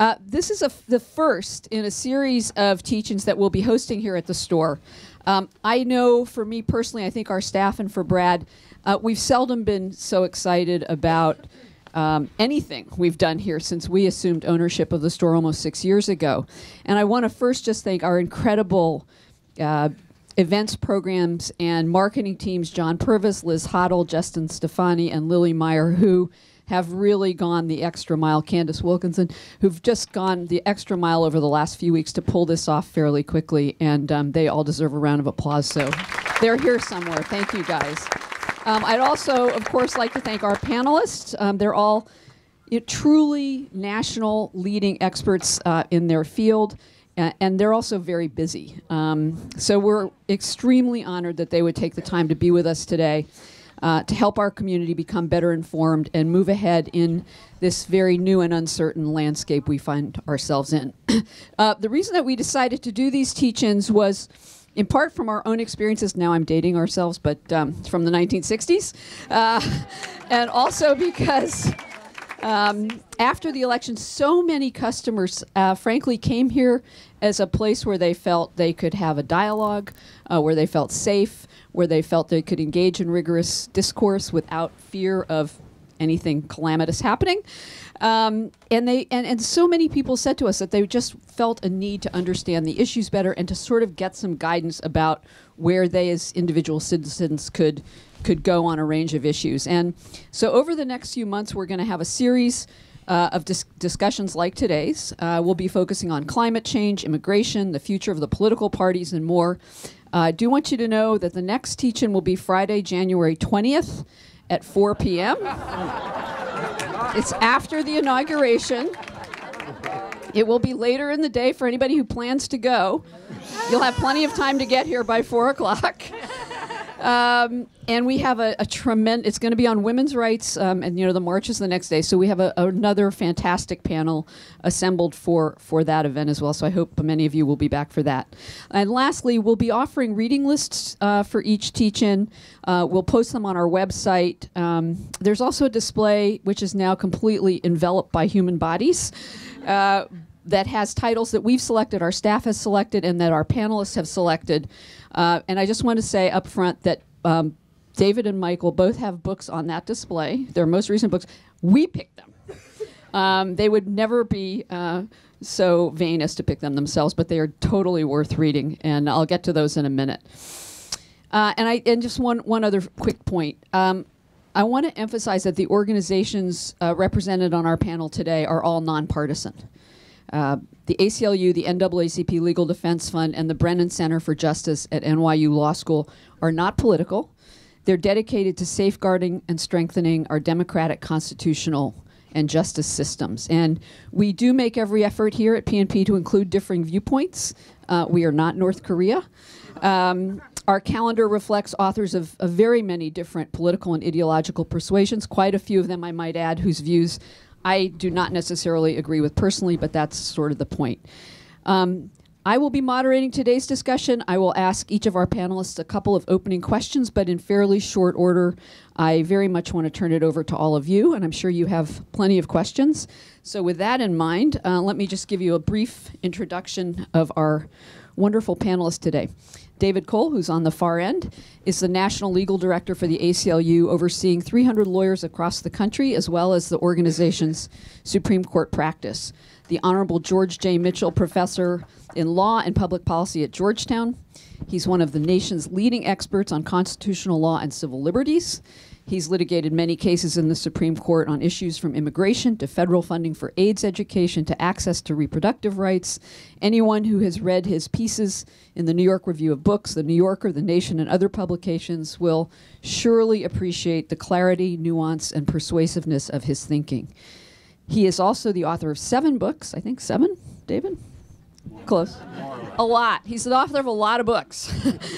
This is the first in a series of teach-ins that we'll be hosting here at the store. I know for me personally, I think our staff and for Brad, we've seldom been so excited about anything we've done here since we assumed ownership of the store almost 6 years ago. And I want to first just thank our incredible events, programs, and marketing teams, John Purvis, Liz Hoddle, Justin Stefani, and Lily Meyer, who have really gone the extra mile, Candace Wilkinson, who've just gone the extra mile over the last few weeks to pull this off fairly quickly, and they all deserve a round of applause, so they're here somewhere. Thank you, guys. I'd also, of course, like to thank our panelists. They're all truly national leading experts in their field, and they're also very busy. So we're extremely honored that they would take the time to be with us today to help our community become better informed and move ahead in this very new and uncertain landscape we find ourselves in. The reason that we decided to do these teach-ins was in part from our own experiences. Now I'm dating ourselves, but from the 1960s. And also because after the election, so many customers, frankly, came here as a place where they felt they could have a dialogue, where they felt safe, where they felt they could engage in rigorous discourse without fear of anything calamitous happening. And so many people said to us that they just felt a need to understand the issues better and to sort of get some guidance about where they as individual citizens could go on a range of issues. And so over the next few months, we're going to have a series of discussions like today's. We'll be focusing on climate change, immigration, the future of the political parties, and more. I do want you to know that the next teach-in will be Friday, January 20th at 4 p.m. It's after the inauguration. It will be later in the day for anybody who plans to go. You'll have plenty of time to get here by 4 o'clock. And we have a tremendous, it's going to be on women's rights, and the march is the next day. So we have another fantastic panel assembled for that event as well. So I hope many of you will be back for that. And lastly, we'll be offering reading lists for each teach-in. We'll post them on our website. There's also a display which is now completely enveloped by human bodies that has titles that we've selected, our staff has selected, and that our panelists have selected. And I just want to say up front that David and Michael both have books on that display, their most recent books. We picked them. They would never be so vain as to pick them themselves, but they are totally worth reading, and I'll get to those in a minute. And just one other quick point. I want to emphasize that the organizations represented on our panel today are all nonpartisan. The ACLU, the NAACP Legal Defense Fund, and the Brennan Center for Justice at NYU Law School are not political. They're dedicated to safeguarding and strengthening our democratic, constitutional, and justice systems. And we do make every effort here at PNP to include differing viewpoints. We are not North Korea. Our calendar reflects authors of very many different political and ideological persuasions, quite a few of them, I might add, whose views I do not necessarily agree with personally, but that's sort of the point. I will be moderating today's discussion. I will ask each of our panelists a couple of opening questions, but in fairly short order. I very much want to turn it over to all of you, and I'm sure you have plenty of questions. So with that in mind, let me just give you a brief introduction of our wonderful panelists today. David Cole, who's on the far end, is the National Legal Director for the ACLU, overseeing 300 lawyers across the country, as well as the organization's Supreme Court practice. The Honorable George J. Mitchell, Professor in Law and Public Policy at Georgetown. He's one of the nation's leading experts on constitutional law and civil liberties. He's litigated many cases in the Supreme Court on issues from immigration to federal funding for AIDS education to access to reproductive rights. Anyone who has read his pieces in the New York Review of Books, the New Yorker, The Nation, and other publications will surely appreciate the clarity, nuance, and persuasiveness of his thinking. He is also the author of 7 books, I think 7, David? Close. A lot. He's the author of a lot of books.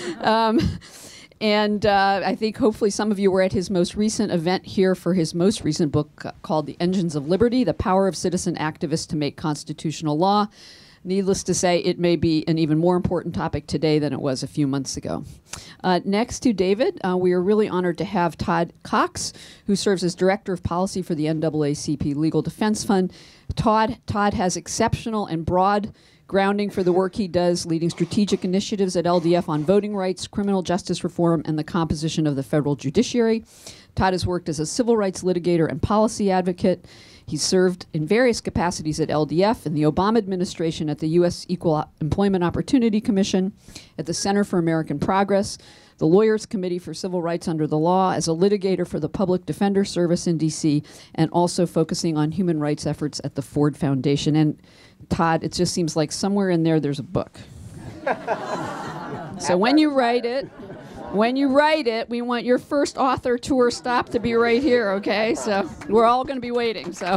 And I think hopefully some of you were at his most recent event here for his most recent book called The Engines of Liberty, The Power of Citizen Activists to Make Constitutional Law. Needless to say, it may be an even more important topic today than it was a few months ago. Next to David, we are really honored to have Todd Cox, who serves as Director of Policy for the NAACP Legal Defense Fund. Todd has exceptional and broad grounding for the work he does, leading strategic initiatives at LDF on voting rights, criminal justice reform, and the composition of the federal judiciary. Todd has worked as a civil rights litigator and policy advocate. He's served in various capacities at LDF, in the Obama administration, at the U.S. Equal Employment Opportunity Commission, at the Center for American Progress, the Lawyers Committee for Civil Rights Under the Law, as a litigator for the Public Defender Service in D.C., and also focusing on human rights efforts at the Ford Foundation. And Todd, it just seems like somewhere in there there's a book. So when you write it, we want your first author tour stop to be right here, okay? So we're all going to be waiting, so.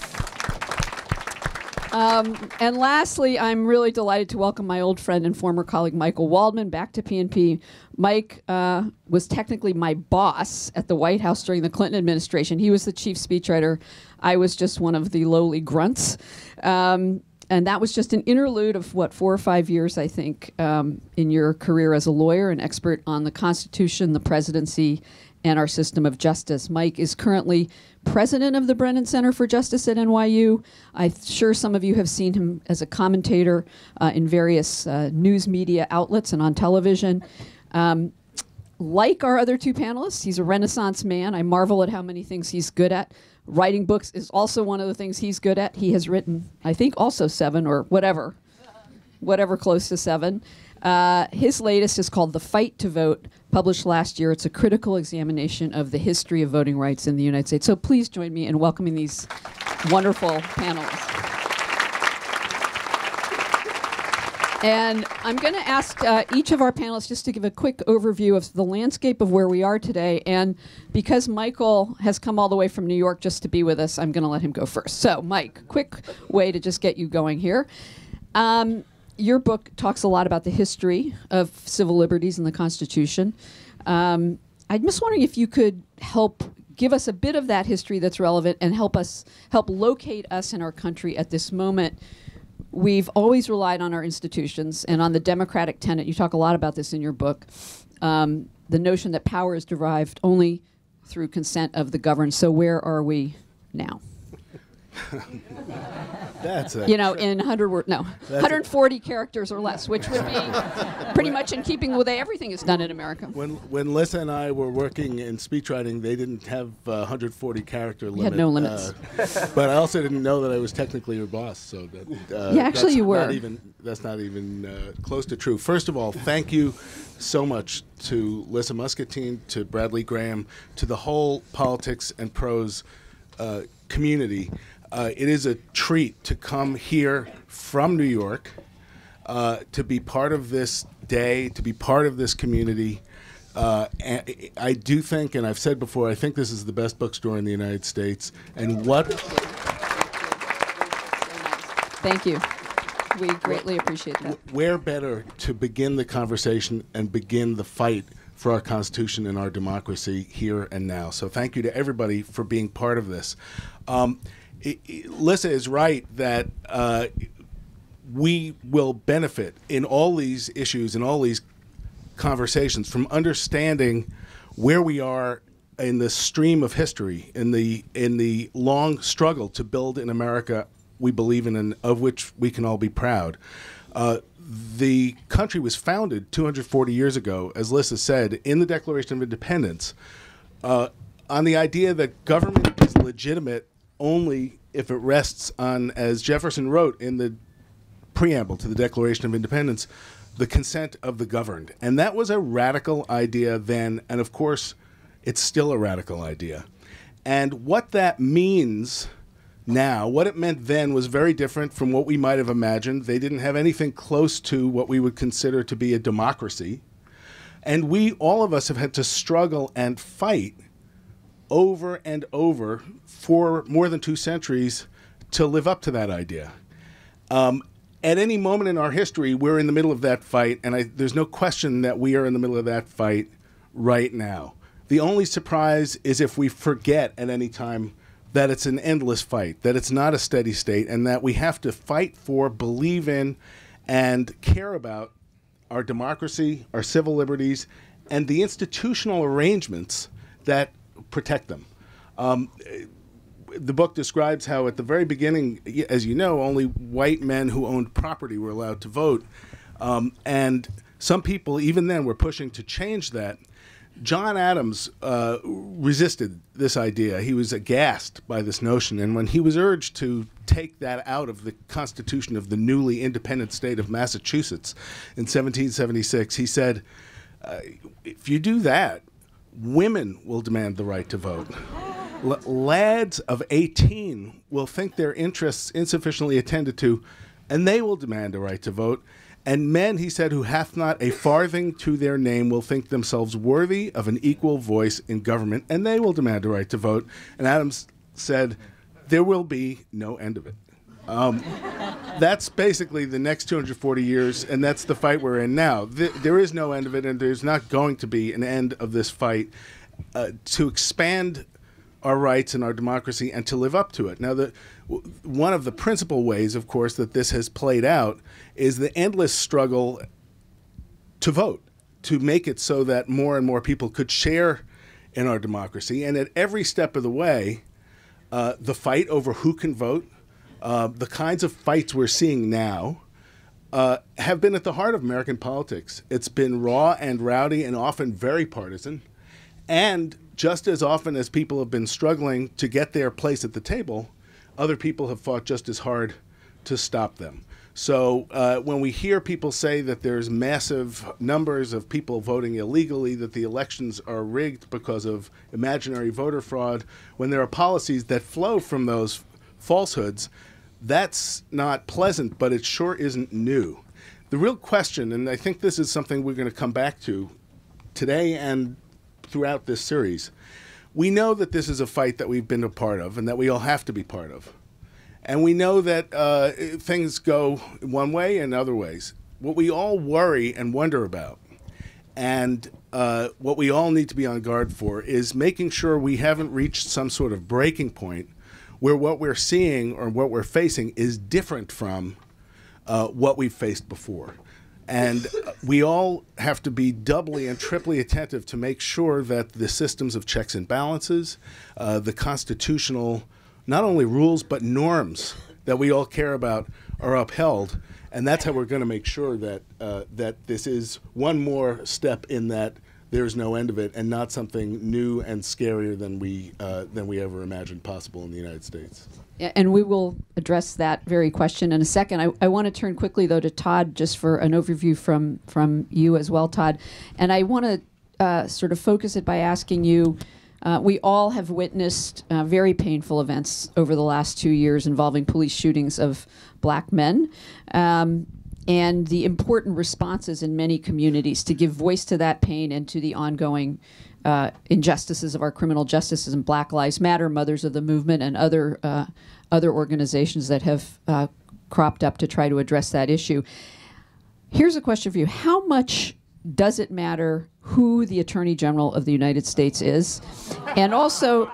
And lastly, I'm really delighted to welcome my old friend and former colleague, Michael Waldman, back to PNP. Mike was technically my boss at the White House during the Clinton administration. He was the chief speechwriter. I was just one of the lowly grunts. And that was just an interlude of, 4 or 5 years, I think, in your career as a lawyer and expert on the Constitution, the presidency, and our system of justice. Mike is currently president of the Brennan Center for Justice at NYU. I'm sure some of you have seen him as a commentator in various news media outlets and on television. Like our other two panelists, he's a Renaissance man. I marvel at how many things he's good at. Writing books is also one of the things he's good at. He has written, I think, also 7 or whatever close to 7. His latest is called The Fight to Vote, published last year. It's a critical examination of the history of voting rights in the United States. So please join me in welcoming these wonderful panelists. And I'm going to ask each of our panelists just to give a quick overview of the landscape of where we are today. And because Michael has come all the way from New York just to be with us, I'm going to let him go first. So, Mike, quick way to just get you going here. Your book talks a lot about the history of civil liberties and the Constitution. I'm just wondering if you could help give us a bit of that history that's relevant and help locate us in our country at this moment. We've always relied on our institutions and on the democratic tenet. You talk a lot about this in your book. The notion that power is derived only through consent of the governed. So where are we now? That's a in 140 characters or less, which would be pretty much in keeping with the way everything is done in America. When Lissa and I were working in speechwriting, they didn't have 140 character limit. You had no limits. But I also didn't know that I was technically your boss. So yeah, actually you were. That's not even close to true. First of all, thank you so much to Lissa Muscatine, to Bradley Graham, to the whole Politics and Prose community. It is a treat to come here from New York, to be part of this day, to be part of this community. And I do think, and I've said before, I think this is the best bookstore in the United States. And what... Thank you. We greatly appreciate that. Where better to begin the conversation and begin the fight for our Constitution and our democracy here and now. So thank you to everybody for being part of this. Lissa is right that we will benefit in all these issues and all these conversations from understanding where we are in the stream of history, in the long struggle to build an America we believe in and of which we can all be proud. The country was founded 240 years ago, as Lissa said, in the Declaration of Independence, on the idea that government is legitimate only if it rests on, as Jefferson wrote in the preamble to the Declaration of Independence, the consent of the governed. And that was a radical idea then, and of course, it's still a radical idea. And what that means now, what it meant then was very different from what we might have imagined. They didn't have anything close to what we would consider to be a democracy. And all of us have had to struggle and fight over and over for more than 2 centuries to live up to that idea. At any moment in our history, we're in the middle of that fight, and there's no question that we are in the middle of that fight right now. The only surprise is if we forget at any time that it's an endless fight, that it's not a steady state, and that we have to fight for, believe in, and care about our democracy, our civil liberties, and the institutional arrangements that protect them. The book describes how at the very beginning, as you know, only white men who owned property were allowed to vote. And some people, even then, were pushing to change that. John Adams resisted this idea. He was aghast by this notion. And when he was urged to take that out of the Constitution of the newly independent state of Massachusetts in 1776, he said, if you do that, women will demand the right to vote. Lads of 18 will think their interests insufficiently attended to, and they will demand a right to vote. And men, he said, who hath not a farthing to their name will think themselves worthy of an equal voice in government, and they will demand a right to vote. And Adams said, there will be no end of it. That's basically the next 240 years, and that's the fight we're in now. There is no end of it, and there's not going to be an end of this fight to expand our rights and our democracy and to live up to it. Now, one of the principal ways, of course, that this has played out is the endless struggle to vote, to make it so that more and more people could share in our democracy. And at every step of the way, the fight over who can vote, the kinds of fights we're seeing now, have been at the heart of American politics. It's been raw and rowdy and often very partisan. And just as often as people have been struggling to get their place at the table, other people have fought just as hard to stop them. So when we hear people say that there's massive numbers of people voting illegally, that the elections are rigged because of imaginary voter fraud, when there are policies that flow from those falsehoods, that's not pleasant, but it sure isn't new. The real question, and I think this is something we're going to come back to today and throughout this series, we know that this is a fight that we've been a part of and that we all have to be part of. And we know that things go one way and other ways. What we all worry and wonder about, and what we all need to be on guard for, is making sure we haven't reached some sort of breaking point where what we're seeing or what we're facing is different from what we've faced before. And we all have to be doubly and triply attentive to make sure that the systems of checks and balances, the constitutional, not only rules, but norms that we all care about are upheld. And that's how we're going to make sure that, that this is one more step in that there's no end of it and not something new and scarier than we ever imagined possible in the United States. And we will address that very question in a second. I want to turn quickly, though, to Todd just for an overview from you as well, Todd. And I want to sort of focus it by asking you, we all have witnessed very painful events over the last 2 years involving police shootings of black men. And the important responses in many communities to give voice to that pain and to the ongoing injustices of our criminal justice system, Black Lives Matter, Mothers of the Movement, and other organizations that have cropped up to try to address that issue. Here's a question for you. How much does it matter who the Attorney General of the United States is? And also,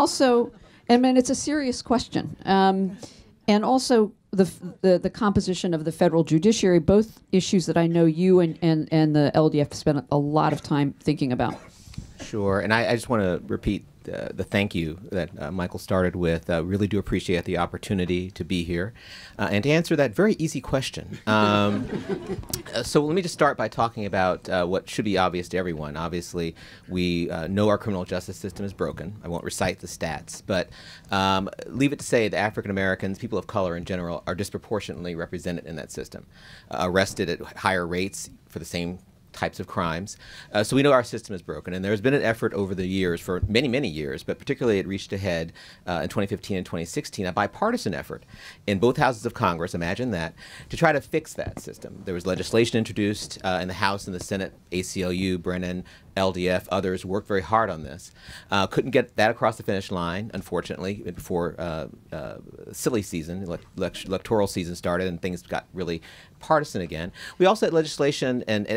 I mean, it's a serious question. And also, the composition of the federal judiciary, both issues that I know you and the LDF spent a lot of time thinking about. Sure, and I just want to repeat the thank you that Michael started with. Really do appreciate the opportunity to be here and to answer that very easy question. So let me just start by talking about what should be obvious to everyone. Obviously, we know our criminal justice system is broken. I won't recite the stats, but leave it to say that African Americans, people of color in general, are disproportionately represented in that system, arrested at higher rates for the same types of crimes. So we know our system is broken, and there's been an effort over the years, for many, many years, but particularly it reached a head in 2015 and 2016, a bipartisan effort in both houses of Congress, imagine that, to try to fix that system. There was legislation introduced in the House and the Senate, ACLU, Brennan, LDF, others worked very hard on this. Couldn't get that across the finish line, unfortunately, before silly season, electoral season started, and things got really partisan again. We also had legislation and efforts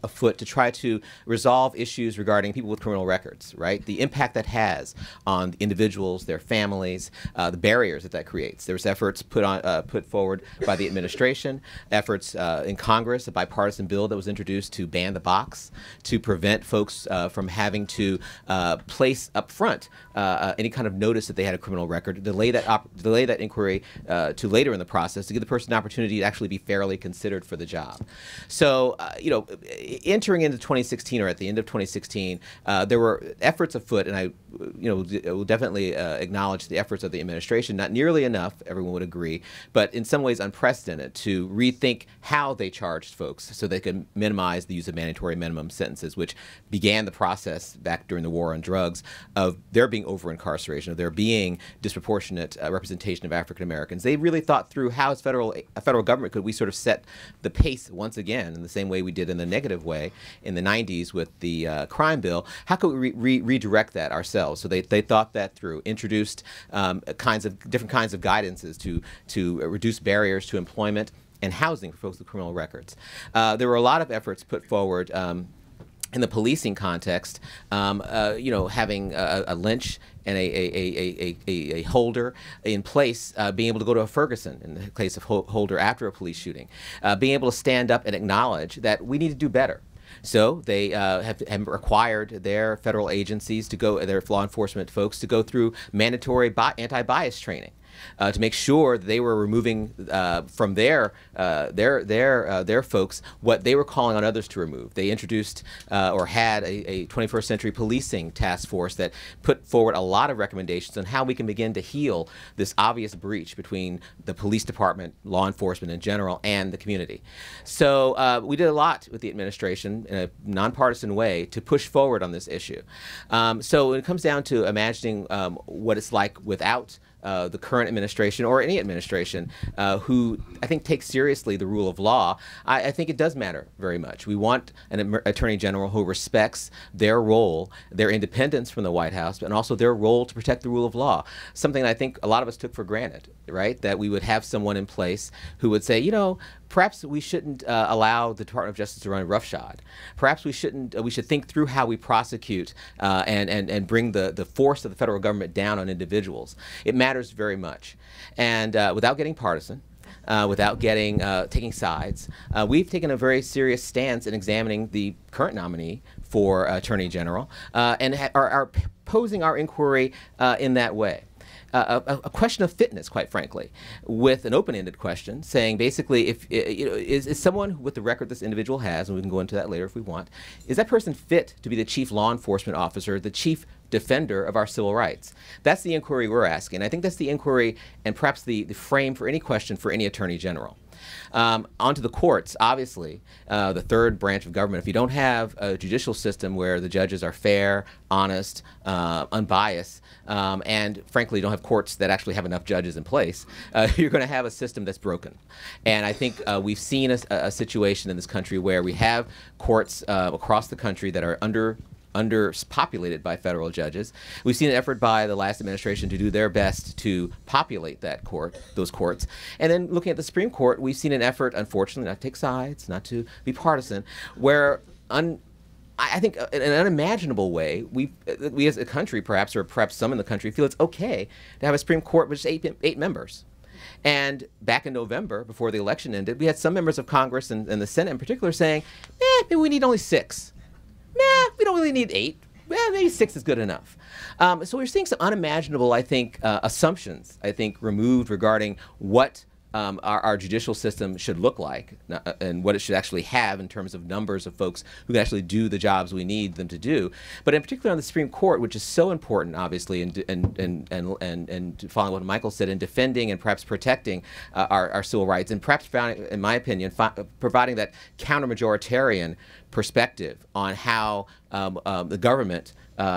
afoot to try to resolve issues regarding people with criminal records, right? The impact that has on individuals, their families, the barriers that creates. There's efforts put forward by the administration, efforts in Congress, a bipartisan bill that was introduced to ban the box, to prevent folks from having to place up front any kind of notice that they had a criminal record, delay that inquiry to later in the process to give the person an opportunity to actually be fairly considered for the job. So, entering into 2016 or at the end of 2016, there were efforts afoot, and I, will definitely acknowledge the efforts of the administration, not nearly enough, everyone would agree, but in some ways unprecedented, to rethink how they charged folks so they could minimize the use of mandatory minimum sentences, which began the process back during the war on drugs of there being over-incarceration, of there being disproportionate representation of African Americans. They really thought through how as a federal government could we sort of set the pace once again in the same way we did in the negative way in the 90s with the crime bill. How could we redirect that ourselves? So they thought that through, introduced different kinds of guidances to reduce barriers to employment and housing for folks with criminal records. There were a lot of efforts put forward in the policing context, having a lynch and a holder in place, being able to go to a Ferguson in the case of holder after a police shooting, being able to stand up and acknowledge that we need to do better. So they have required their federal agencies to go, their law enforcement folks to go through mandatory anti-bias training. To make sure that they were removing from their folks what they were calling on others to remove. They introduced or had a 21st century policing task force that put forward a lot of recommendations on how we can begin to heal this obvious breach between the police department, law enforcement in general, and the community. So we did a lot with the administration in a nonpartisan way to push forward on this issue. So when it comes down to imagining what it's like without the current administration or any administration who I think takes seriously the rule of law, I think it does matter very much. We want an attorney general who respects their role, their independence from the White House, and also their role to protect the rule of law, something I think a lot of us took for granted, right? That we would have someone in place who would say, perhaps we shouldn't allow the Department of Justice to run roughshod. Perhaps we shouldn't. We should think through how we prosecute and bring the force of the federal government down on individuals. It matters very much, and without getting partisan, without taking sides, we've taken a very serious stance in examining the current nominee for Attorney General and are posing our inquiry in that way. A question of fitness, quite frankly, with an open-ended question saying basically, if is someone with the record this individual has, and we can go into that later if we want, is that person fit to be the chief law enforcement officer, the chief defender of our civil rights? That's the inquiry we're asking. I think that's the inquiry and perhaps the frame for any question for any attorney general. Onto the courts, obviously, the third branch of government. If you don't have a judicial system where the judges are fair, honest, unbiased, and frankly don't have courts that actually have enough judges in place, you're going to have a system that's broken. And I think we've seen a situation in this country where we have courts across the country that are underpopulated by federal judges. We've seen an effort by the last administration to do their best to populate those courts. And then looking at the Supreme Court, we've seen an effort, unfortunately, not to take sides, not to be partisan, where I think in an unimaginable way, we as a country, perhaps, or perhaps some in the country, feel it's okay to have a Supreme Court with just eight members. And back in November, before the election ended, we had some members of Congress and the Senate in particular saying, maybe we need only 6. We don't really need 8. Maybe 6 is good enough. So we're seeing some unimaginable, I think, assumptions, removed regarding what our judicial system should look like and what it should actually have in terms of numbers of folks who can actually do the jobs we need them to do. But in particular on the Supreme Court, which is so important, obviously, and following what Michael said, in defending and perhaps protecting our civil rights, and perhaps, in my opinion, providing that counter-majoritarian perspective on how the government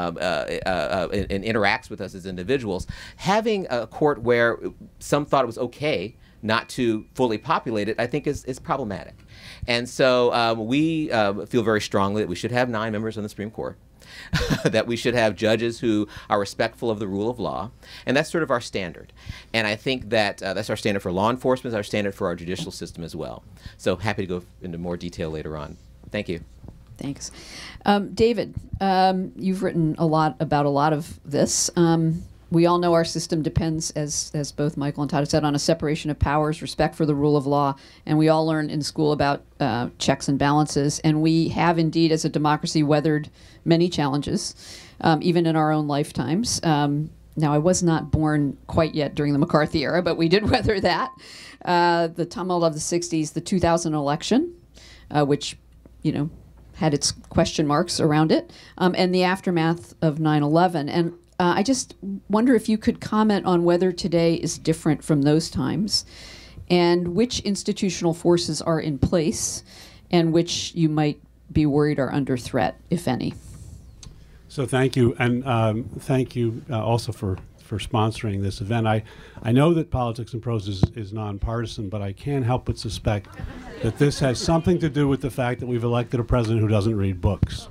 interacts with us as individuals. Having a court where some thought it was okay not to fully populate it, I think is problematic. And so we feel very strongly that we should have 9 members on the Supreme Court, that we should have judges who are respectful of the rule of law, and that's sort of our standard. And I think that that's our standard for law enforcement, our standard for our judicial system as well. So happy to go into more detail later on. Thank you. Thanks. David, you've written a lot about a lot of this. We all know our system depends, as both Michael and Todd have said, on a separation of powers, respect for the rule of law, and we all learn in school about checks and balances. And we have indeed, as a democracy, weathered many challenges, even in our own lifetimes. Now, I was not born quite yet during the McCarthy era, but we did weather that. The tumult of the 60s, the 2000 election, which, had its question marks around it, and the aftermath of 9/11. And I just wonder if you could comment on whether today is different from those times, and which institutional forces are in place, and which you might be worried are under threat, if any. So thank you, and thank you also for sponsoring this event. I know that Politics and Prose is nonpartisan, but I can't help but suspect that this has something to do with the fact that we've elected a president who doesn't read books.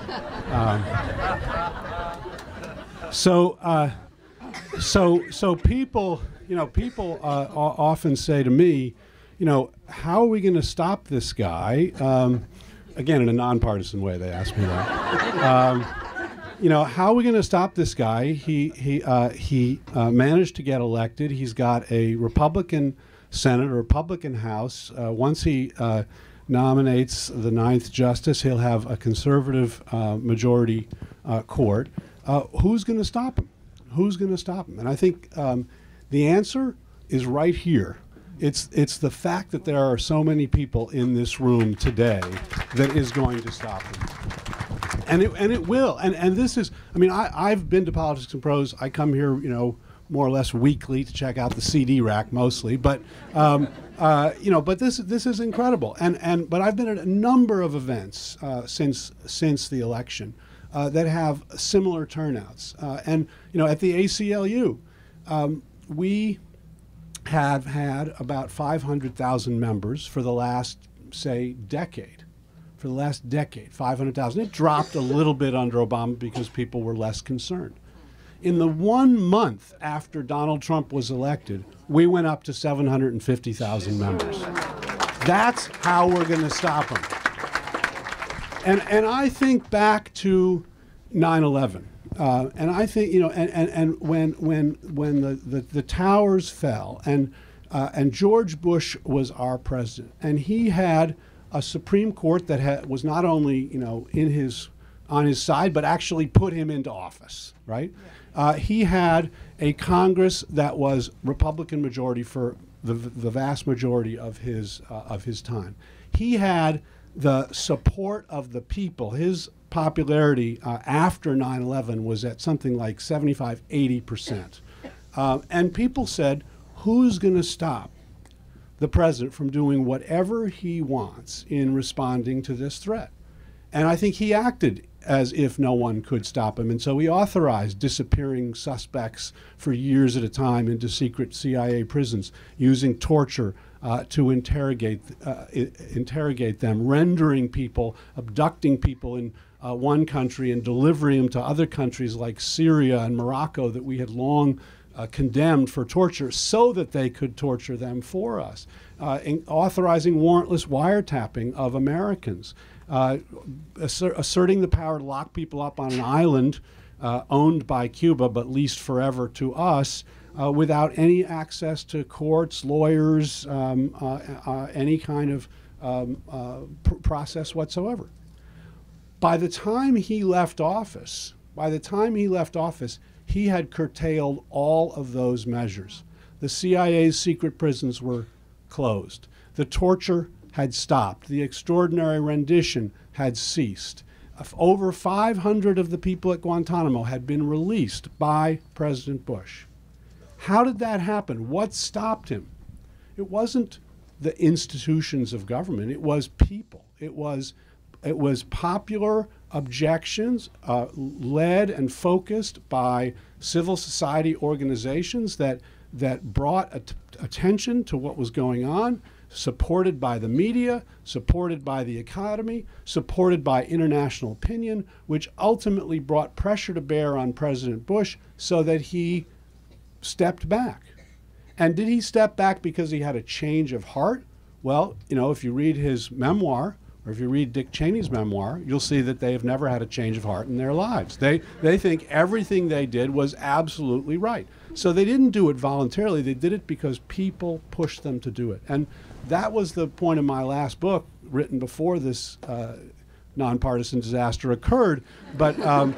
So people, people often say to me, how are we going to stop this guy? Again, in a nonpartisan way, they ask me that. How are we going to stop this guy? He managed to get elected. He's got a Republican Senate, a Republican House. Once he nominates the 9th Justice, he'll have a conservative majority court. Who's going to stop him? Who's going to stop him? And I think the answer is right here. It's the fact that there are so many people in this room today that is going to stop him. And it will. And this is, I've been to Politics and Prose. I come here, more or less weekly to check out the CD rack mostly. But, but this is incredible. But I've been at a number of events since the election that have similar turnouts. At the ACLU, we have had about 500,000 members for the last, say, decade. For the last decade, 500,000. It dropped a little bit under Obama because people were less concerned. In the 1 month after Donald Trump was elected, we went up to 750,000 members. That's how we're going to stop him. And I think back to 9/11, and I think and when the towers fell, and George Bush was our president, and he had a Supreme Court that was not only on his side, but actually put him into office. Right? Yeah. He had a Congress that was Republican majority for the vast majority of his time. He had the support of the people. His popularity after 9/11 was at something like 75–80%, and people said, "Who's going to stop the president from doing whatever he wants in responding to this threat?" And I think he acted as if no one could stop him. And so he authorized disappearing suspects for years at a time into secret CIA prisons, using torture to interrogate them, rendering people, abducting people in one country and delivering them to other countries like Syria and Morocco that we had long condemned for torture, so that they could torture them for us, authorizing warrantless wiretapping of Americans, asserting the power to lock people up on an island owned by Cuba but leased forever to us, without any access to courts, lawyers, any kind of process whatsoever. By the time he left office, he had curtailed all of those measures. The CIA's secret prisons were closed. The torture had stopped. The extraordinary rendition had ceased. Over 500 of the people at Guantanamo had been released by President Bush. How did that happen? What stopped him? It wasn't the institutions of government. It was people. It was popular objections led and focused by civil society organizations that brought attention to what was going on, supported by the media, supported by the economy, supported by international opinion, which ultimately brought pressure to bear on President Bush so that he stepped back. And did he step back because he had a change of heart? Well, if you read his memoir, or if you read Dick Cheney's memoir, you'll see that they have never had a change of heart in their lives. They think everything they did was absolutely right. So they didn't do it voluntarily. They did it because people pushed them to do it. And that was the point of my last book, written before this nonpartisan disaster occurred. But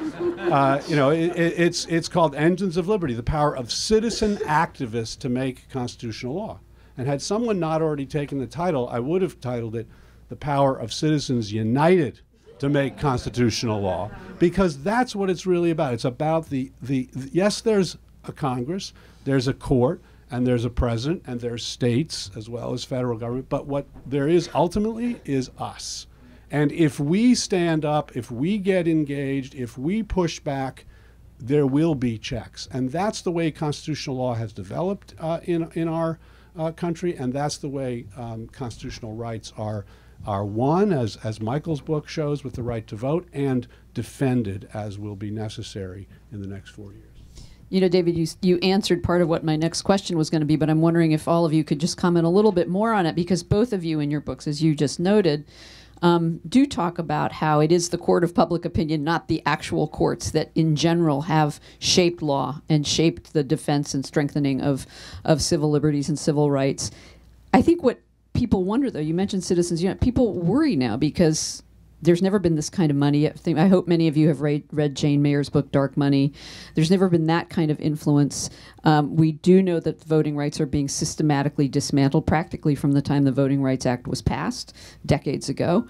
it's called Engines of Liberty: The Power of Citizen Activists to Make Constitutional Law. And had someone not already taken the title, I would have titled it The Power of Citizens United to Make Constitutional Law, because that's what it's really about. It's about yes, there's a Congress, there's a court, and there's a president, and there's states as well as federal government, but what there is ultimately is us. And if we stand up, if we get engaged, if we push back, there will be checks. And that's the way constitutional law has developed in our country, and that's the way constitutional rights are won, as Michael's book shows, with the right to vote, and defended as will be necessary in the next 4 years. You know, David, you answered part of what my next question was going to be, but I'm wondering if all of you could just comment a little bit more on it, because both of you in your books, as you just noted, do talk about how it is the court of public opinion, not the actual courts, that in general have shaped law and shaped the defense and strengthening of civil liberties and civil rights. I think what people wonder, though, you mentioned Citizens United, people worry now because there's never been this kind of money. I hope many of you have read Jane Mayer's book, Dark Money. There's never been that kind of influence. We do know that voting rights are being systematically dismantled practically from the time the Voting Rights Act was passed decades ago.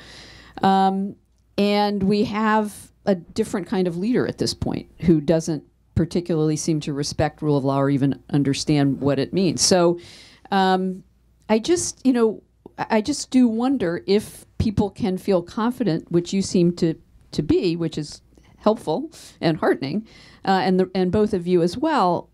And we have a different kind of leader at this point who doesn't particularly seem to respect rule of law or even understand what it means. So I just do wonder if people can feel confident, which you seem to be, which is helpful and heartening, and both of you as well.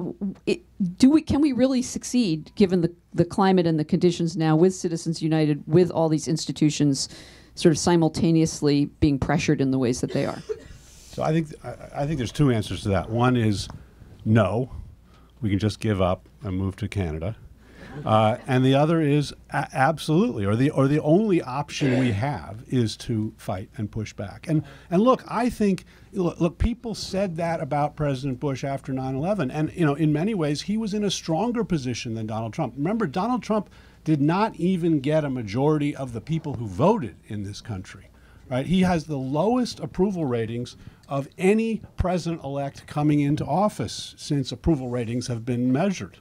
Can we really succeed given the climate and the conditions now with Citizens United, with all these institutions sort of simultaneously being pressured in the ways that they are? So I think there's two answers to that. One is no, we can just give up and move to Canada. And the other is absolutely, or the only option we have is to fight and push back. And look, I think, look, people said that about President Bush after 9/11, and in many ways he was in a stronger position than Donald Trump. Remember, Donald Trump did not even get a majority of the people who voted in this country. Right? He has the lowest approval ratings of any president-elect coming into office since approval ratings have been measured.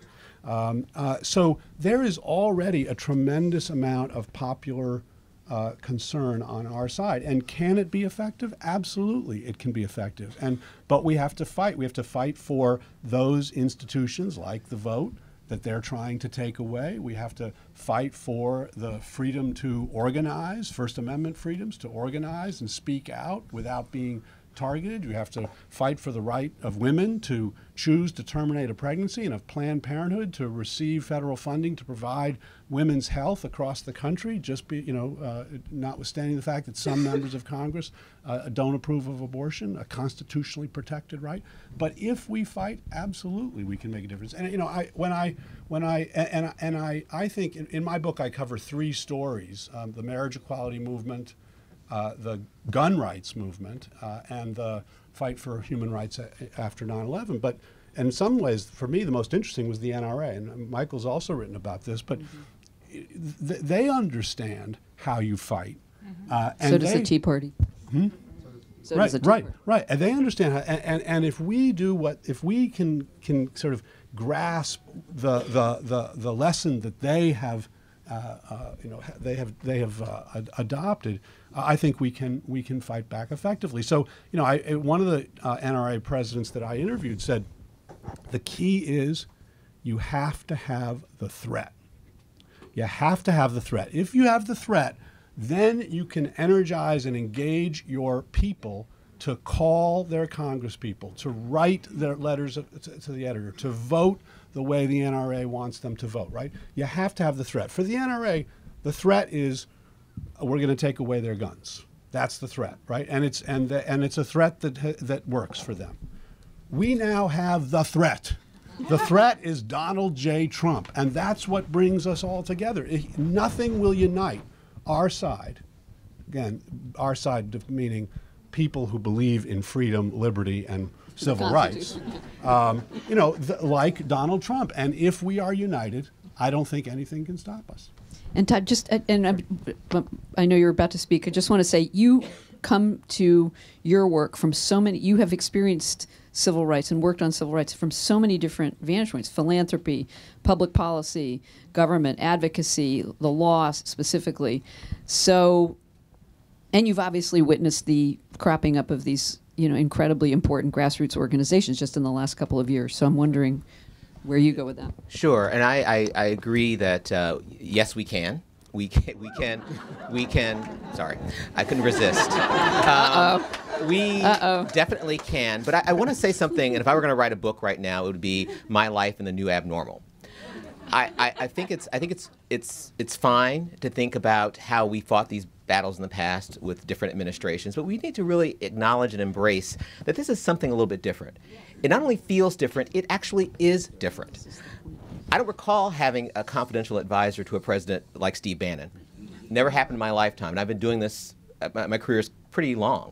So there is already a tremendous amount of popular concern on our side. And can it be effective? Absolutely, it can be effective. But we have to fight. We have to fight for those institutions like the vote that they're trying to take away. We have to fight for the freedom to organize, First Amendment freedoms to organize and speak out without being targeted. You have to fight for the right of women to choose to terminate a pregnancy and of Planned Parenthood to receive federal funding to provide women's health across the country, notwithstanding the fact that some members of Congress don't approve of abortion, a constitutionally protected right. But if we fight, absolutely we can make a difference. And I think in my book I cover three stories: the marriage equality movement, the gun rights movement, and the fight for human rights after 9/11. But in some ways, for me, the most interesting was the NRA. And Michael's also written about this. But they understand how you fight. And so does the Tea Party. So does the Tea Party. Right. And they understand how. And if we can sort of grasp the lesson that they have. They have adopted. I think we can fight back effectively. So one of the NRA presidents that I interviewed said, the key is you have to have the threat. You have to have the threat. If you have the threat, then you can energize and engage your people to call their congresspeople, to write their letters to the editor, to vote the way the NRA wants them to vote, right? You have to have the threat. For the NRA, the threat is we're going to take away their guns. That's the threat, right? And it's a threat that works for them. We now have the threat. The threat is Donald J. Trump, and that's what brings us all together. Nothing will unite our side again, our side meaning people who believe in freedom, liberty, and civil rights, you know, like Donald Trump. And if we are united, I don't think anything can stop us. And Todd, just, I know you're about to speak. I just want to say you come to your work from so many, you have experienced civil rights and worked on civil rights from so many different vantage points: philanthropy, public policy, government, advocacy, the law specifically. So, and you've obviously witnessed the cropping up of these, you know, incredibly important grassroots organizations just in the last couple of years. So I'm wondering where you go with that. Sure, and I agree that yes, we can. We can. Sorry, I couldn't resist. We definitely can. But I want to say something. And if I were going to write a book right now, it would be My Life in the New Abnormal. I think it's fine to think about how we fought these battles in the past with different administrations, but we need to really acknowledge and embrace that this is something a little bit different. It not only feels different, it actually is different. I don't recall having a confidential advisor to a president like Steve Bannon. Never happened in my lifetime, and I've been doing this, my career is pretty long.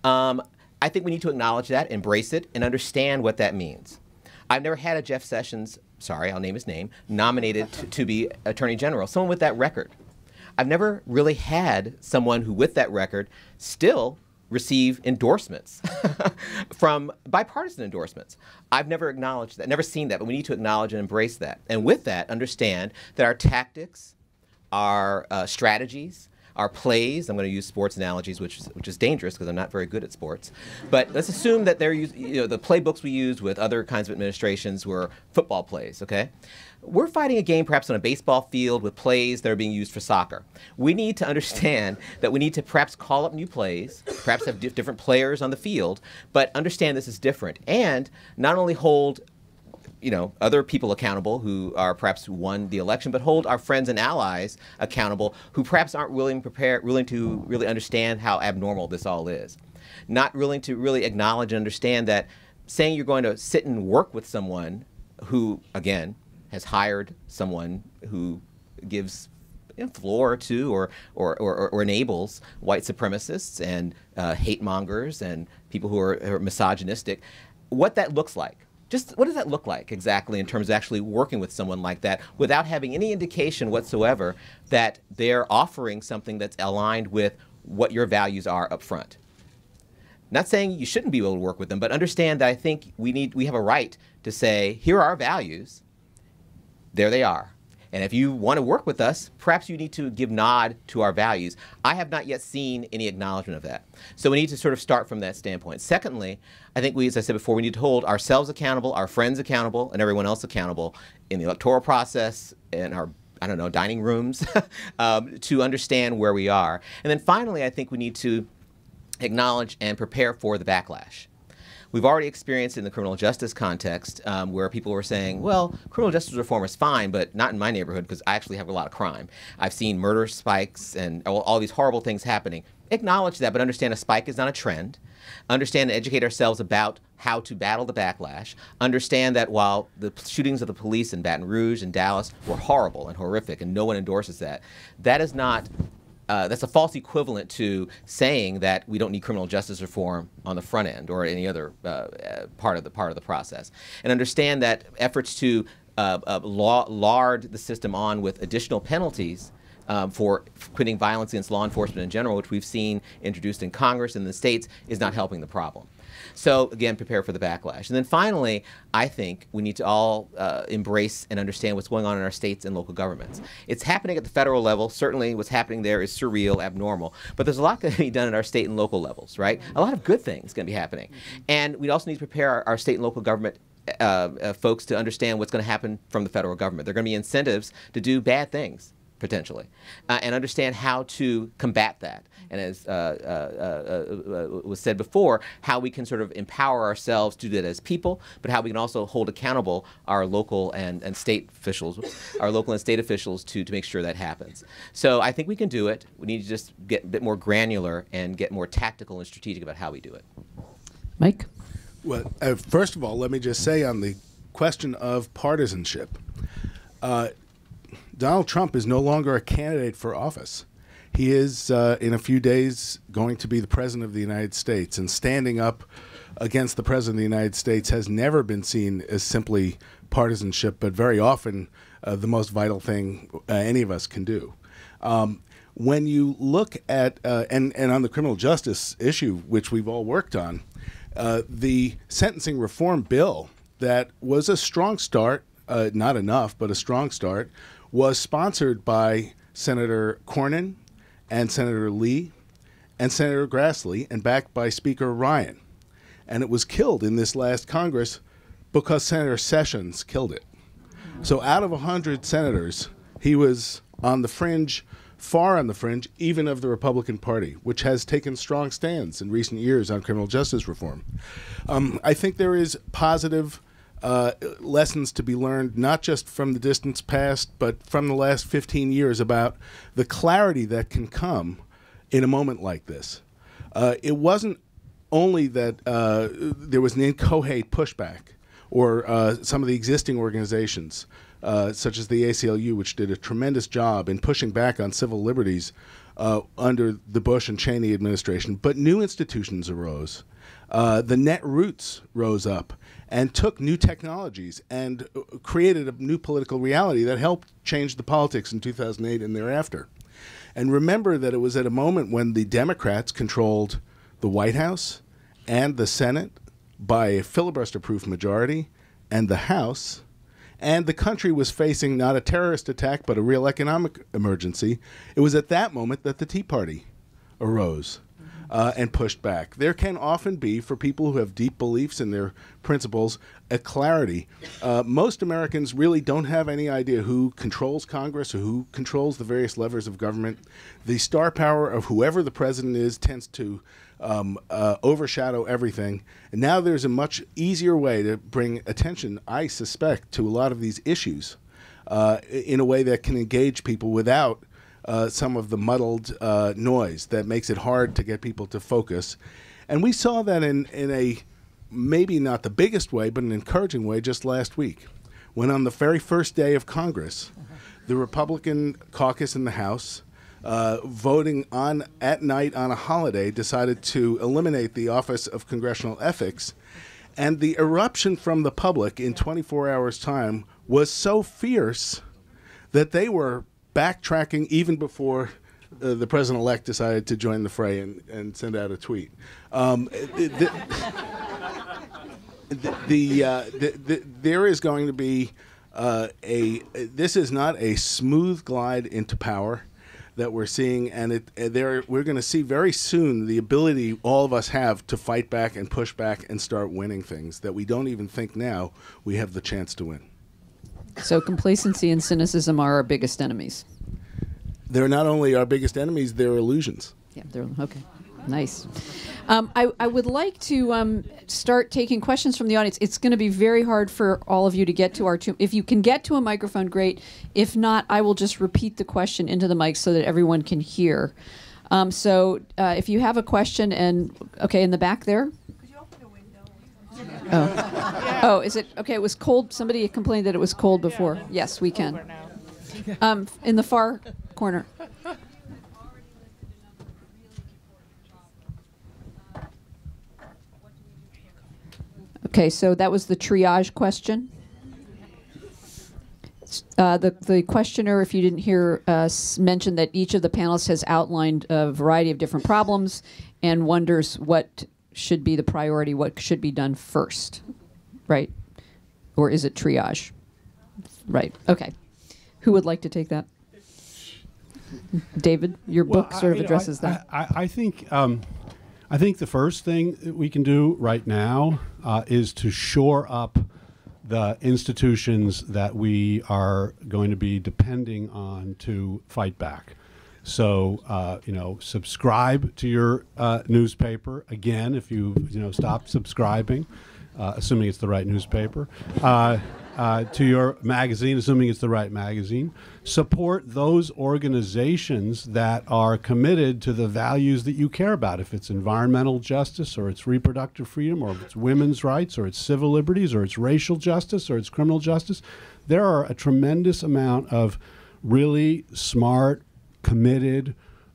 I think we need to acknowledge that, embrace it, and understand what that means. I've never had a Jeff Sessions, sorry, I'll name his name, nominated to be Attorney General, someone with that record. I've never really had someone who, with that record, still receive endorsements from bipartisan endorsements. I've never acknowledged that, never seen that, but we need to acknowledge and embrace that. And with that, understand that our tactics, our strategies, our plays, I'm going to use sports analogies, which is dangerous because I'm not very good at sports, but let's assume that they're the playbooks we used with other kinds of administrations were football plays, okay? We're fighting a game perhaps on a baseball field with plays that are being used for soccer. We need to understand that we need to perhaps call up new plays, perhaps have different players on the field, but understand this is different. And not only hold other people accountable who are perhaps who won the election, but hold our friends and allies accountable who perhaps aren't willing to really understand how abnormal this all is. Not willing to really acknowledge and understand that saying you're going to sit and work with someone who, again, has hired someone who gives floor to or enables white supremacists and hate mongers and people who are misogynistic, what that looks like. Just what does that look like exactly in terms of actually working with someone like that without having any indication whatsoever that they're offering something that's aligned with what your values are up front? Not saying you shouldn't be able to work with them, but understand that I think we have a right to say, here are our values. There they are. And if you want to work with us, perhaps you need to give nod to our values. I have not yet seen any acknowledgement of that. So we need to sort of start from that standpoint. Secondly, I think as I said before, we need to hold ourselves accountable, our friends accountable, and everyone else accountable in the electoral process, in our, dining rooms, to understand where we are. And then finally, I think we need to acknowledge and prepare for the backlash. We've already experienced in the criminal justice context where people were saying, well, criminal justice reform is fine, but not in my neighborhood because I actually have a lot of crime. I've seen murder spikes and all these horrible things happening. Acknowledge that, but understand a spike is not a trend. Understand and educate ourselves about how to battle the backlash. Understand that while the shootings of the police in Baton Rouge and Dallas were horrible and horrific, and no one endorses that, that is not that's a false equivalent to saying that we don't need criminal justice reform on the front end or any other part of the process. And understand that efforts to lard the system on with additional penalties for quitting violence against law enforcement in general, which we've seen introduced in Congress and the states, is not helping the problem. So again, prepare for the backlash. And then finally, I think we need to all embrace and understand what's going on in our states and local governments. It's happening at the federal level. Certainly what's happening there is surreal, abnormal. But there's a lot going to be done at our state and local levels, right? A lot of good things going to be happening. And we also need to prepare our state and local government folks to understand what's going to happen from the federal government. There are going to be incentives to do bad things, potentially, and understand how to combat that. And as was said before, how we can sort of empower ourselves to do that as people, but how we can also hold accountable our local and state officials, to make sure that happens. So I think we can do it. We need to just get a bit more granular and get more tactical and strategic about how we do it. Mike? Well, first of all, let me just say on the question of partisanship, Donald Trump is no longer a candidate for office. He is, in a few days, going to be the President of the United States, and standing up against the President of the United States has never been seen as simply partisanship, but very often the most vital thing any of us can do. When you look at, and on the criminal justice issue, which we've all worked on, the sentencing reform bill that was a strong start, not enough, but a strong start, was sponsored by Senator Cornyn and Senator Lee and Senator Grassley and backed by Speaker Ryan. And it was killed in this last Congress because Senator Sessions killed it. So out of 100 senators, he was on the fringe, far on the fringe, even of the Republican Party, which has taken strong stands in recent years on criminal justice reform. I think there is positive lessons to be learned, not just from the distant past, but from the last 15 years about the clarity that can come in a moment like this. It wasn't only that there was an inchoate pushback, or some of the existing organizations, such as the ACLU, which did a tremendous job in pushing back on civil liberties under the Bush and Cheney administration. But new institutions arose. The net roots rose up and took new technologies and created a new political reality that helped change the politics in 2008 and thereafter. And remember that it was at a moment when the Democrats controlled the White House and the Senate by a filibuster-proof majority, and the House, and the country was facing not a terrorist attack but a real economic emergency. It was at that moment that the Tea Party arose and pushed back. There can often be, for people who have deep beliefs in their principles, a clarity. Most Americans really don't have any idea who controls Congress or who controls the various levers of government. The star power of whoever the president is tends to overshadow everything. And now there's a much easier way to bring attention, I suspect, to a lot of these issues in a way that can engage people without some of the muddled noise that makes it hard to get people to focus. And we saw that in a maybe not the biggest way, but an encouraging way just last week, when on the very first day of Congress, the Republican caucus in the House, voting on at night on a holiday, decided to eliminate the Office of Congressional Ethics. And the eruption from the public in 24 hours' time was so fierce that they were backtracking even before the president-elect decided to join the fray and send out a tweet. There is going to be this is not a smooth glide into power that we're seeing, and we're going to see very soon the ability all of us have to fight back and push back and start winning things that we don't even think now we have the chance to win. So complacency and cynicism are our biggest enemies. They're not only our biggest enemies, they're illusions. Yeah, they're okay. Nice. I would like to start taking questions from the audience. It's going to be very hard for all of you to get to our if you can get to a microphone, great. If not, I will just repeat the question into the mic so that everyone can hear. So if you have a question, and okay, in the back there. Could you open the window? Oh, is it okay? It was cold. Somebody complained that it was cold before. Yeah, yes, we can. In the far corner. Okay, so that was the triage question. The questioner, if you didn't hear, mentioned that each of the panelists has outlined a variety of different problems and wonders what should be the priority, what should be done first, right? Or is it triage? Right, okay. Who would like to take that? David, your book sort of addresses that. I think the first thing that we can do right now is to shore up the institutions that we are going to be depending on to fight back. So, subscribe to your newspaper. Again, if you stop subscribing, assuming it's the right newspaper, to your magazine, assuming it's the right magazine. Support those organizations that are committed to the values that you care about. If it's environmental justice, or it's reproductive freedom, or if it's women's rights, or it's civil liberties, or it's racial justice, or it's criminal justice, there are a tremendous amount of really smart, committed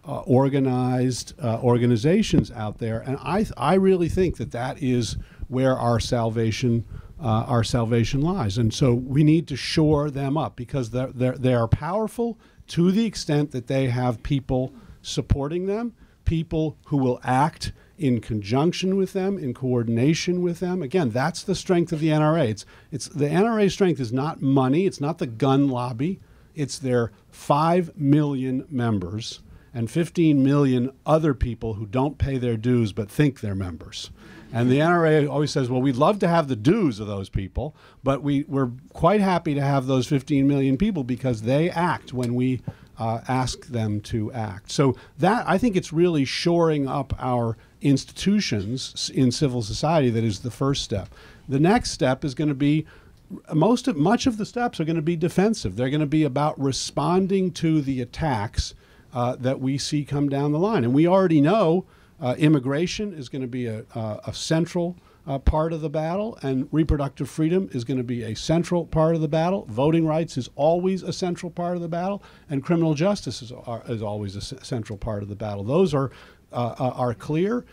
organized organizations out there, and I really think that is where our salvation lies. And so we need to shore them up, because they are powerful to the extent that they have people supporting them, people who will act in conjunction with them, in coordination with them. Again, that's the strength of the NRA. It's the NRA's strength is not money, it's not the gun lobby, it's their 5 million members and 15 million other people who don't pay their dues but think they're members. And the NRA always says, well, we'd love to have the dues of those people, but we're quite happy to have those 15 million people because they act when we ask them to act. So that, I think it's really shoring up our institutions in civil society that is the first step. The next step is going to be, much of the steps are going to be defensive. They're going to be about responding to the attacks that we see come down the line. And we already know immigration is going to be a central part of the battle, and reproductive freedom is going to be a central part of the battle. Voting rights is always a central part of the battle, and criminal justice is always a central part of the battle. Those are clear.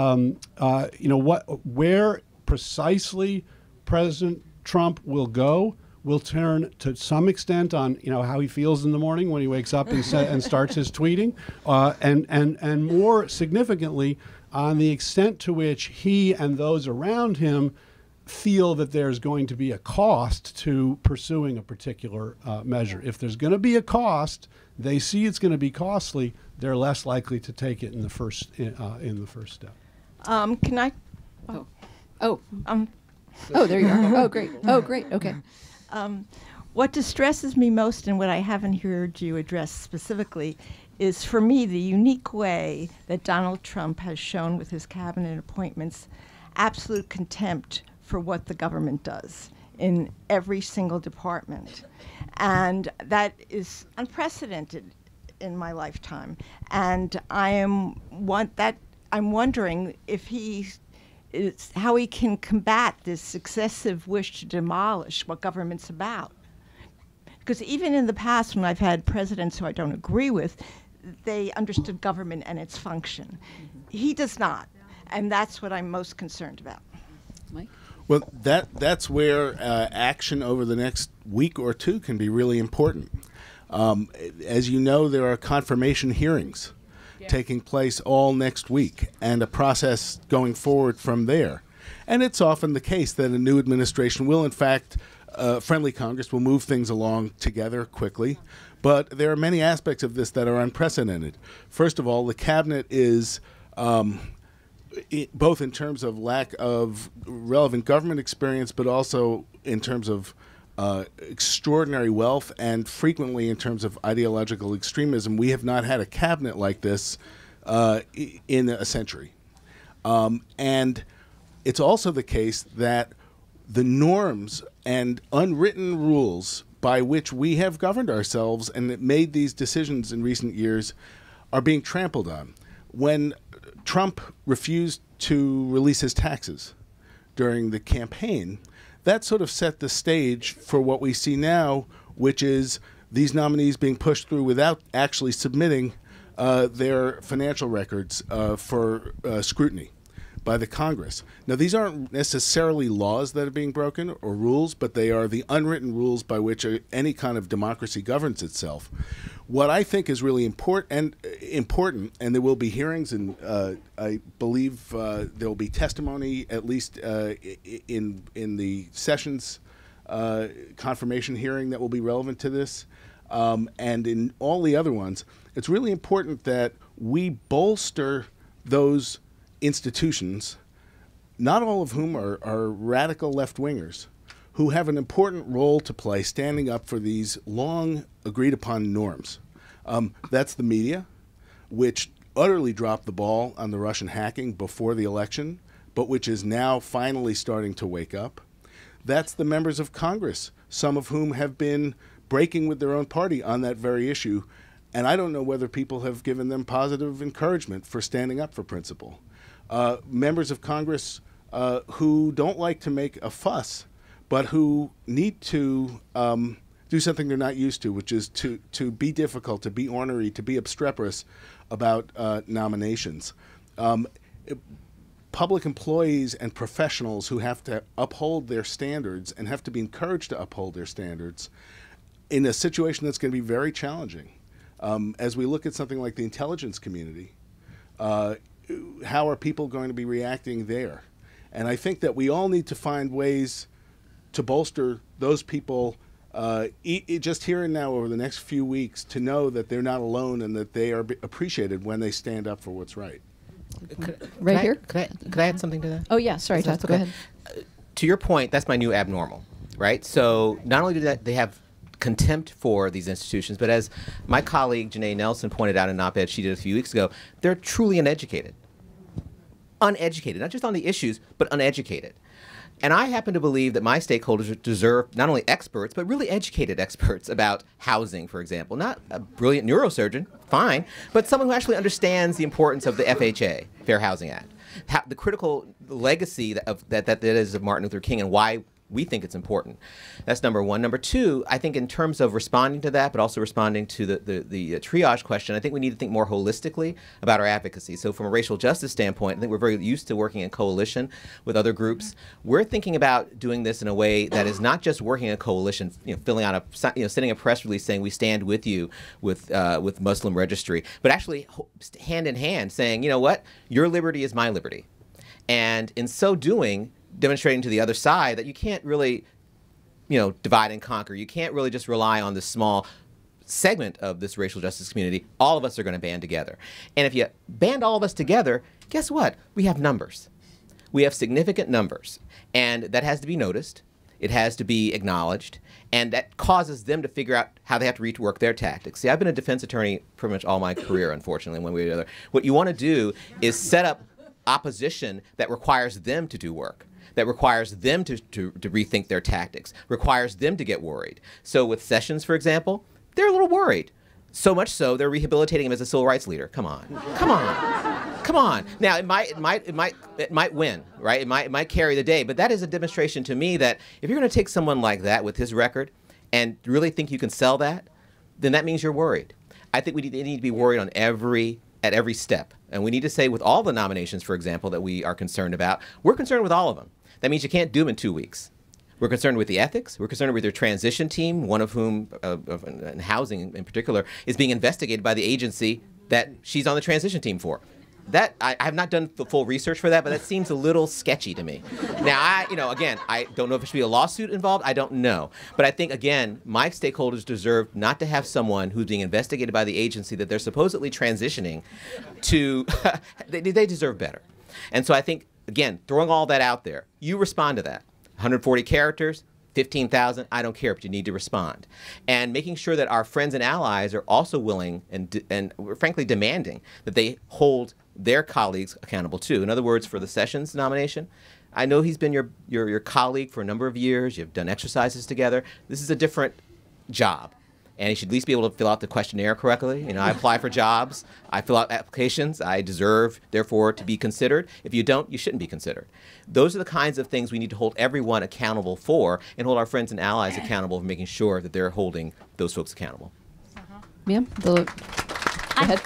Where precisely President Trump will go will turn to some extent on how he feels in the morning when he wakes up and starts his tweeting, and more significantly on the extent to which he and those around him feel that there's going to be a cost to pursuing a particular measure. If there's going to be a cost, they see it's going to be costly, they're less likely to take it in the first step. Can I? Oh, there you are. Oh, great. Oh, great. Okay. What distresses me most, and what I haven't heard you address specifically, is for me the unique way that Donald Trump has shown with his cabinet appointments absolute contempt for what the government does in every single department. And that is unprecedented in my lifetime. And I'm wondering if how he can combat this excessive wish to demolish what government's about. Because even in the past, when I've had presidents who I don't agree with, they understood government and its function. Mm-hmm. He does not, and that's what I'm most concerned about. Mike? Well, that's where action over the next week or two can be really important. As you know, there are confirmation hearings taking place all next week, and a process going forward from there. And it's often the case that a new administration will, in fact, friendly Congress will move things along together quickly. But there are many aspects of this that are unprecedented. First of all, the cabinet is, both in terms of lack of relevant government experience, but also in terms of extraordinary wealth, and frequently in terms of ideological extremism. We have not had a cabinet like this in a century. And it's also the case that the norms and unwritten rules by which we have governed ourselves and made these decisions in recent years are being trampled on. When Trump refused to release his taxes during the campaign, that sort of set the stage for what we see now, which is these nominees being pushed through without actually submitting their financial records for scrutiny by the Congress. Now, these aren't necessarily laws that are being broken or rules, but they are the unwritten rules by which any kind of democracy governs itself. What I think is really important, and there will be hearings, and I believe there will be testimony, at least in the Sessions confirmation hearing that will be relevant to this, and in all the other ones. It's really important that we bolster those institutions, not all of whom are radical left-wingers, who have an important role to play standing up for these long agreed-upon norms. That's the media, which utterly dropped the ball on the Russian hacking before the election, but which is now finally starting to wake up. That's the members of Congress, some of whom have been breaking with their own party on that very issue, and I don't know whether people have given them positive encouragement for standing up for principle. Members of Congress who don't like to make a fuss, but who need to do something they're not used to, which is to be difficult, to be ornery, to be obstreperous about nominations. Public employees and professionals who have to uphold their standards and have to be encouraged to uphold their standards in a situation that's going to be very challenging. As we look at something like the intelligence community, how are people going to be reacting there? And I think that we all need to find ways to bolster those people just here and now over the next few weeks, to know that they're not alone and that they are appreciated when they stand up for what's right. Right here? Could I add something to that? Oh, yeah. Sorry, Todd. Go ahead. To your point, that's my new abnormal, right? So not only do they have contempt for these institutions, but as my colleague Janae Nelson pointed out in an op-ed she did a few weeks ago, they're truly uneducated. Uneducated, not just on the issues, but uneducated. And I happen to believe that my stakeholders deserve not only experts, but really educated experts about housing, for example. Not a brilliant neurosurgeon, fine, but someone who actually understands the importance of the FHA, Fair Housing Act, the critical legacy that is of Martin Luther King and why we think it's important. That's number one. Number two, I think in terms of responding to that, but also responding to the triage question, I think we need to think more holistically about our advocacy. So from a racial justice standpoint, I think we're very used to working in coalition with other groups. We're thinking about doing this in a way that is not just working in a coalition, filling out sending a press release saying we stand with you with Muslim Registry, but actually hand in hand saying, you know what, your liberty is my liberty. And in so doing, demonstrating to the other side that you can't really, divide and conquer. You can't really just rely on this small segment of this racial justice community. All of us are going to band together. And if you band all of us together, guess what? We have numbers. We have significant numbers. And that has to be noticed. It has to be acknowledged. And that causes them to figure out how they have to rework their tactics. See, I've been a defense attorney pretty much all my career, unfortunately, one way or the other. What you want to do is set up opposition that requires them to do work, that requires them to rethink their tactics, requires them to get worried. So with Sessions, for example, they're a little worried. So much so, they're rehabilitating him as a civil rights leader. Come on, come on, come on. Now, it might win, right? It might carry the day, but that is a demonstration to me that if you're going to take someone like that with his record and really think you can sell that, then that means you're worried. I think they need to be worried at every step. And we need to say with all the nominations, for example, that we are concerned about, we're concerned with all of them. That means you can't do them in 2 weeks. We're concerned with the ethics. We're concerned with their transition team, one of whom, in housing in particular, is being investigated by the agency that she's on the transition team for. That I have not done the full research for that, but that seems a little sketchy to me. Now, again, I don't know if it should be a lawsuit involved. I don't know. But I think, again, my stakeholders deserve not to have someone who's being investigated by the agency that they're supposedly transitioning to. They deserve better. And so I think, again, throwing all that out there, you respond to that. 140 characters, 15,000, I don't care, but you need to respond. And making sure that our friends and allies are also willing and frankly demanding that they hold their colleagues accountable too. In other words, for the Sessions nomination, I know he's been your colleague for a number of years. You've done exercises together. This is a different job. And he should at least be able to fill out the questionnaire correctly. I apply for jobs. I fill out applications. I deserve, therefore, to be considered. If you don't, you shouldn't be considered. Those are the kinds of things we need to hold everyone accountable for and hold our friends and allies accountable for making sure that they're holding those folks accountable. Ma'am, go ahead.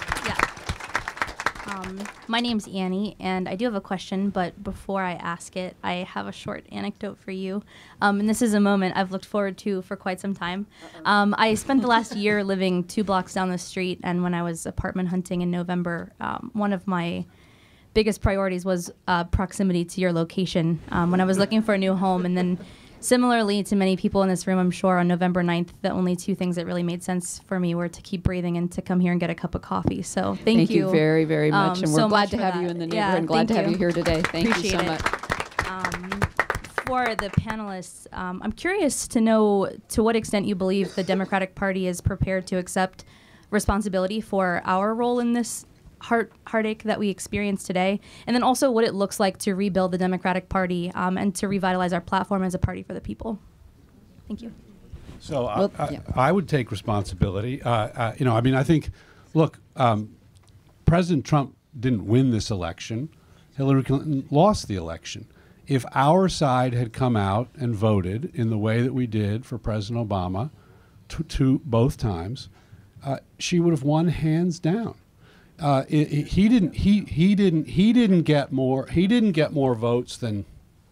My name's Annie, and I do have a question, but before I ask it, I have a short anecdote for you. And this is a moment I've looked forward to for quite some time. I spent the last year living 2 blocks down the street, and when I was apartment hunting in November, one of my biggest priorities was proximity to your location when I was looking for a new home. And then similarly to many people in this room, I'm sure on November 9th, the only 2 things that really made sense for me were to keep breathing and to come here and get a cup of coffee. So thank you very, very much. And we're so glad much to for have that. you in the neighborhood and glad to have you here today. Thank Appreciate you so it. much. For the panelists, I'm curious to know to what extent you believe the Democratic Party is prepared to accept responsibility for our role in this heartache that we experience today, and then also what it looks like to rebuild the Democratic Party and to revitalize our platform as a party for the people. Thank you. So I would take responsibility. I think, look, President Trump didn't win this election. Hillary Clinton lost the election. If our side had come out and voted in the way that we did for President Obama, both times, she would have won hands down. He didn't get more votes than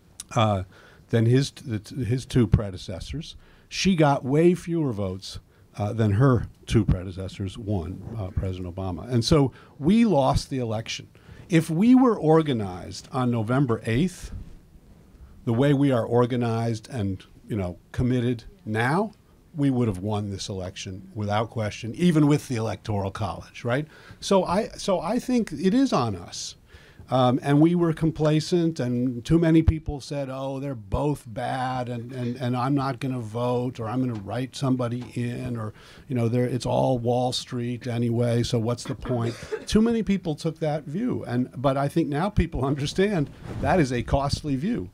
his two predecessors. She got way fewer votes than her two predecessors won, President Obama. And so we lost the election. If we were organized on November 8th, the way we are organized and committed now, we would have won this election without question, even with the Electoral College, right? So I think it is on us. And we were complacent, and too many people said, oh, they're both bad, and I'm not going to vote, or I'm going to write somebody in, or, it's all Wall Street anyway, so what's the point? Too many people took that view. But I think now people understand that is a costly view.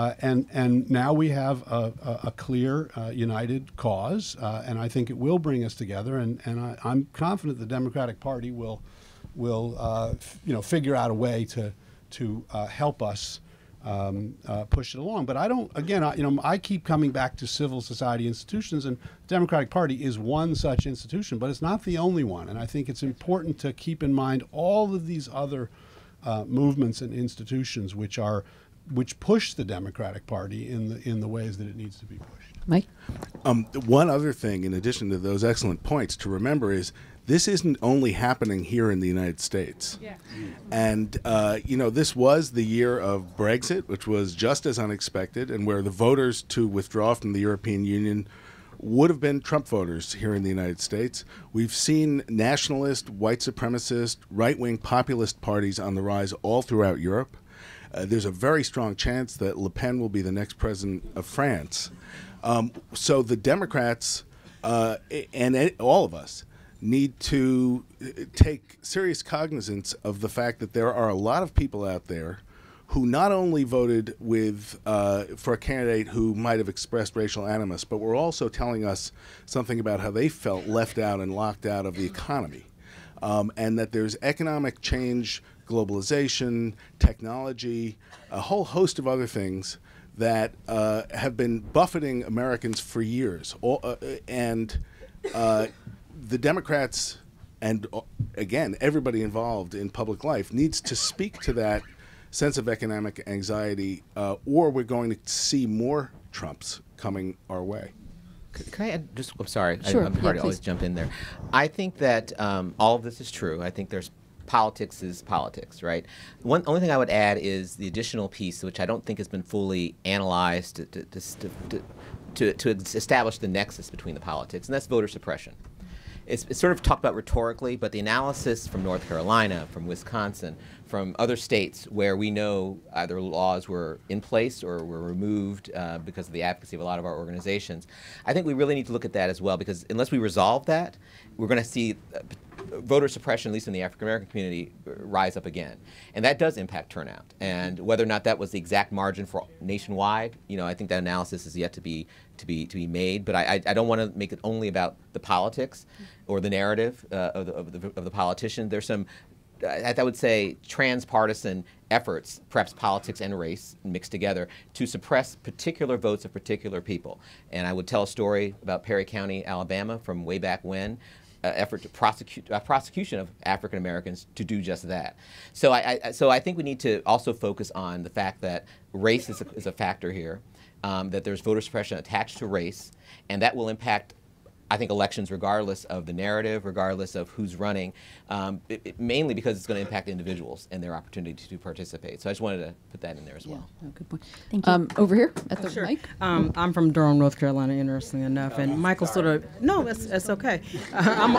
And now we have a clear, united cause, and I think it will bring us together, and I'm confident the Democratic Party will figure out a way to help us push it along. But I keep coming back to civil society institutions, and the Democratic Party is one such institution, but it's not the only one. And I think it's important to keep in mind all of these other movements and institutions which push the Democratic Party in the ways that it needs to be pushed. Mike? One other thing, in addition to those excellent points, to remember is this isn't only happening here in the United States. Yeah. And, this was the year of Brexit, which was just as unexpected, and where the voters to withdraw from the European Union would have been Trump voters here in the United States. We've seen nationalist, white supremacist, right-wing populist parties on the rise all throughout Europe. There's a very strong chance that Le Pen will be the next president of France. So the Democrats and all of us need to take serious cognizance of the fact that there are a lot of people out there who not only voted for a candidate who might have expressed racial animus, but were also telling us something about how they felt left out and locked out of the economy, and that there's economic change, globalization, technology, a whole host of other things that have been buffeting Americans for years. The Democrats, and again, everybody involved in public life, needs to speak to that sense of economic anxiety, or we're going to see more Trumps coming our way. Can I add just, I'm sorry, Sure. I'm hard to always jump in there. I think that all of this is true. I think there's politics is politics, right? Only thing I would add is the additional piece, which I don't think has been fully analyzed to establish the nexus between the politics, and that's voter suppression. It's sort of talked about rhetorically, but the analysis from North Carolina, from Wisconsin, from other states where we know either laws were in place or were removed because of the advocacy of a lot of our organizations, I think we really need to look at that as well, because unless we resolve that, we're going to see voter suppression, at least in the African American community, rise up again, and that does impact turnout. And whether or not that was the exact margin for nationwide, I think that analysis is yet to be made. But I don't want to make it only about the politics or the narrative of the politician. There's some, I would say, transpartisan efforts, perhaps politics and race mixed together, to suppress particular votes of particular people. And I would tell a story about Perry County, Alabama, from way back when. Effort to prosecution of African Americans to do just that. So I think we need to also focus on the fact that race is a factor here, that there's voter suppression attached to race, and that will impact, I think, elections regardless of the narrative, regardless of who's running, mainly because it's going to impact individuals and their opportunity to participate. So I just wanted to put that in there as well. Oh, good point. Thank you. Over here at the Sure. mic. I'm from Durham, North Carolina, interestingly enough, and Michael sort of, no, it's okay. I'm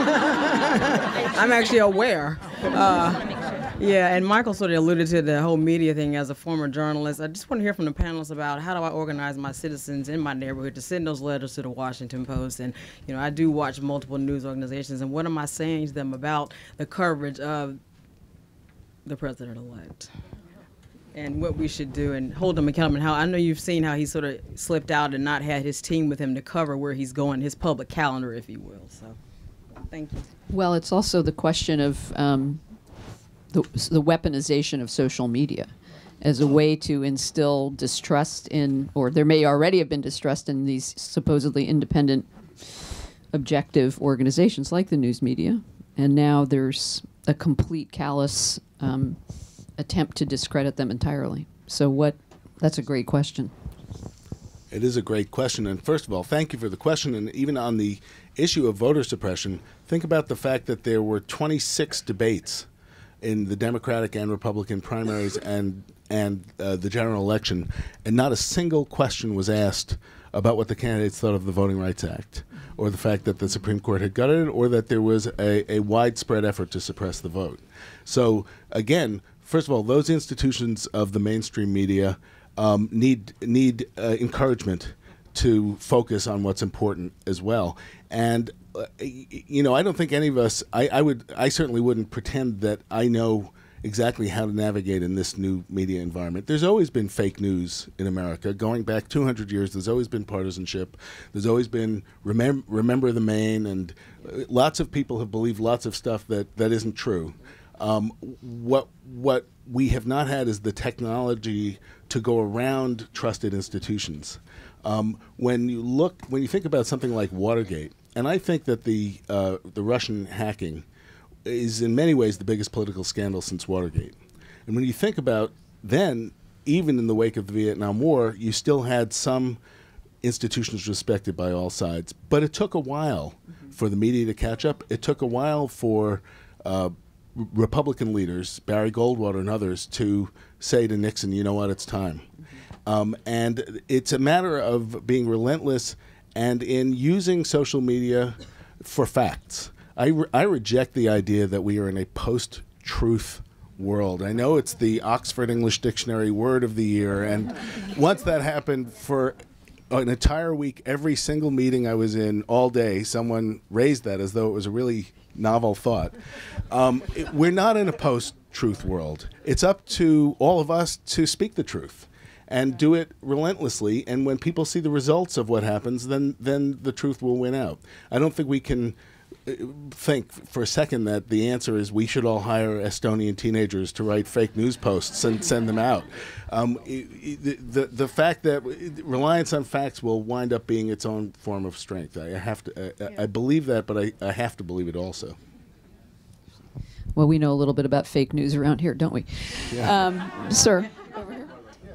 actually aware. Yeah, and Michael sort of alluded to the whole media thing as a former journalist. I just want to hear from the panelists about how do I organize my citizens in my neighborhood to send those letters to the Washington Post. And, I do watch multiple news organizations, and what am I saying to them about the coverage of the president-elect? And what we should do and hold him accountable. And how I know you've seen how he sort of slipped out and not had his team with him to cover where he's going, his public calendar, if you will. So, thank you. Well, it's also the question of the weaponization of social media as a way to instill distrust in, or there may already have been distrust in these supposedly independent objective organizations like the news media, and now there's a complete callous attempt to discredit them entirely. So that's a great question. It is a great question. And first of all, thank you for the question. And even on the issue of voter suppression, think about the fact that there were 26 debates in the Democratic and Republican primaries and the general election, and not a single question was asked about what the candidates thought of the Voting Rights Act, or the fact that the Supreme Court had gutted it, or that there was a widespread effort to suppress the vote. So again, first of all, those institutions of the mainstream media need encouragement to focus on what's important as well. And I don't think any of us, I certainly wouldn't pretend that I know exactly how to navigate in this new media environment. There's always been fake news in America. Going back 200 years, there's always been partisanship. There's always been remember the Maine, and lots of people have believed lots of stuff that isn't true. What we have not had is the technology to go around trusted institutions. When you think about something like Watergate, and I think that the Russian hacking is in many ways the biggest political scandal since Watergate. And when you think about then, even in the wake of the Vietnam War, you still had some institutions respected by all sides. But it took a while for the media to catch up. It took a while for Republican leaders, Barry Goldwater and others, to say to Nixon, you know what, it's time. And it's a matter of being relentless and in using social media for facts. I reject the idea that we are in a post-truth world. I know it's the Oxford English Dictionary word of the year, and once that happened, for an entire week, every single meeting I was in all day, someone raised that as though it was a really novel thought. We're not in a post-truth world. It's up to all of us to speak the truth and do it relentlessly, and when people see the results of what happens, then the truth will win out. I don't think we can think for a second that the answer is we should all hire Estonian teenagers to write fake news posts and send them out. The fact that reliance on facts will wind up being its own form of strength. I believe that, but I have to believe it also. Well, we know a little bit about fake news around here, don't we? Yeah. Sir. Over here.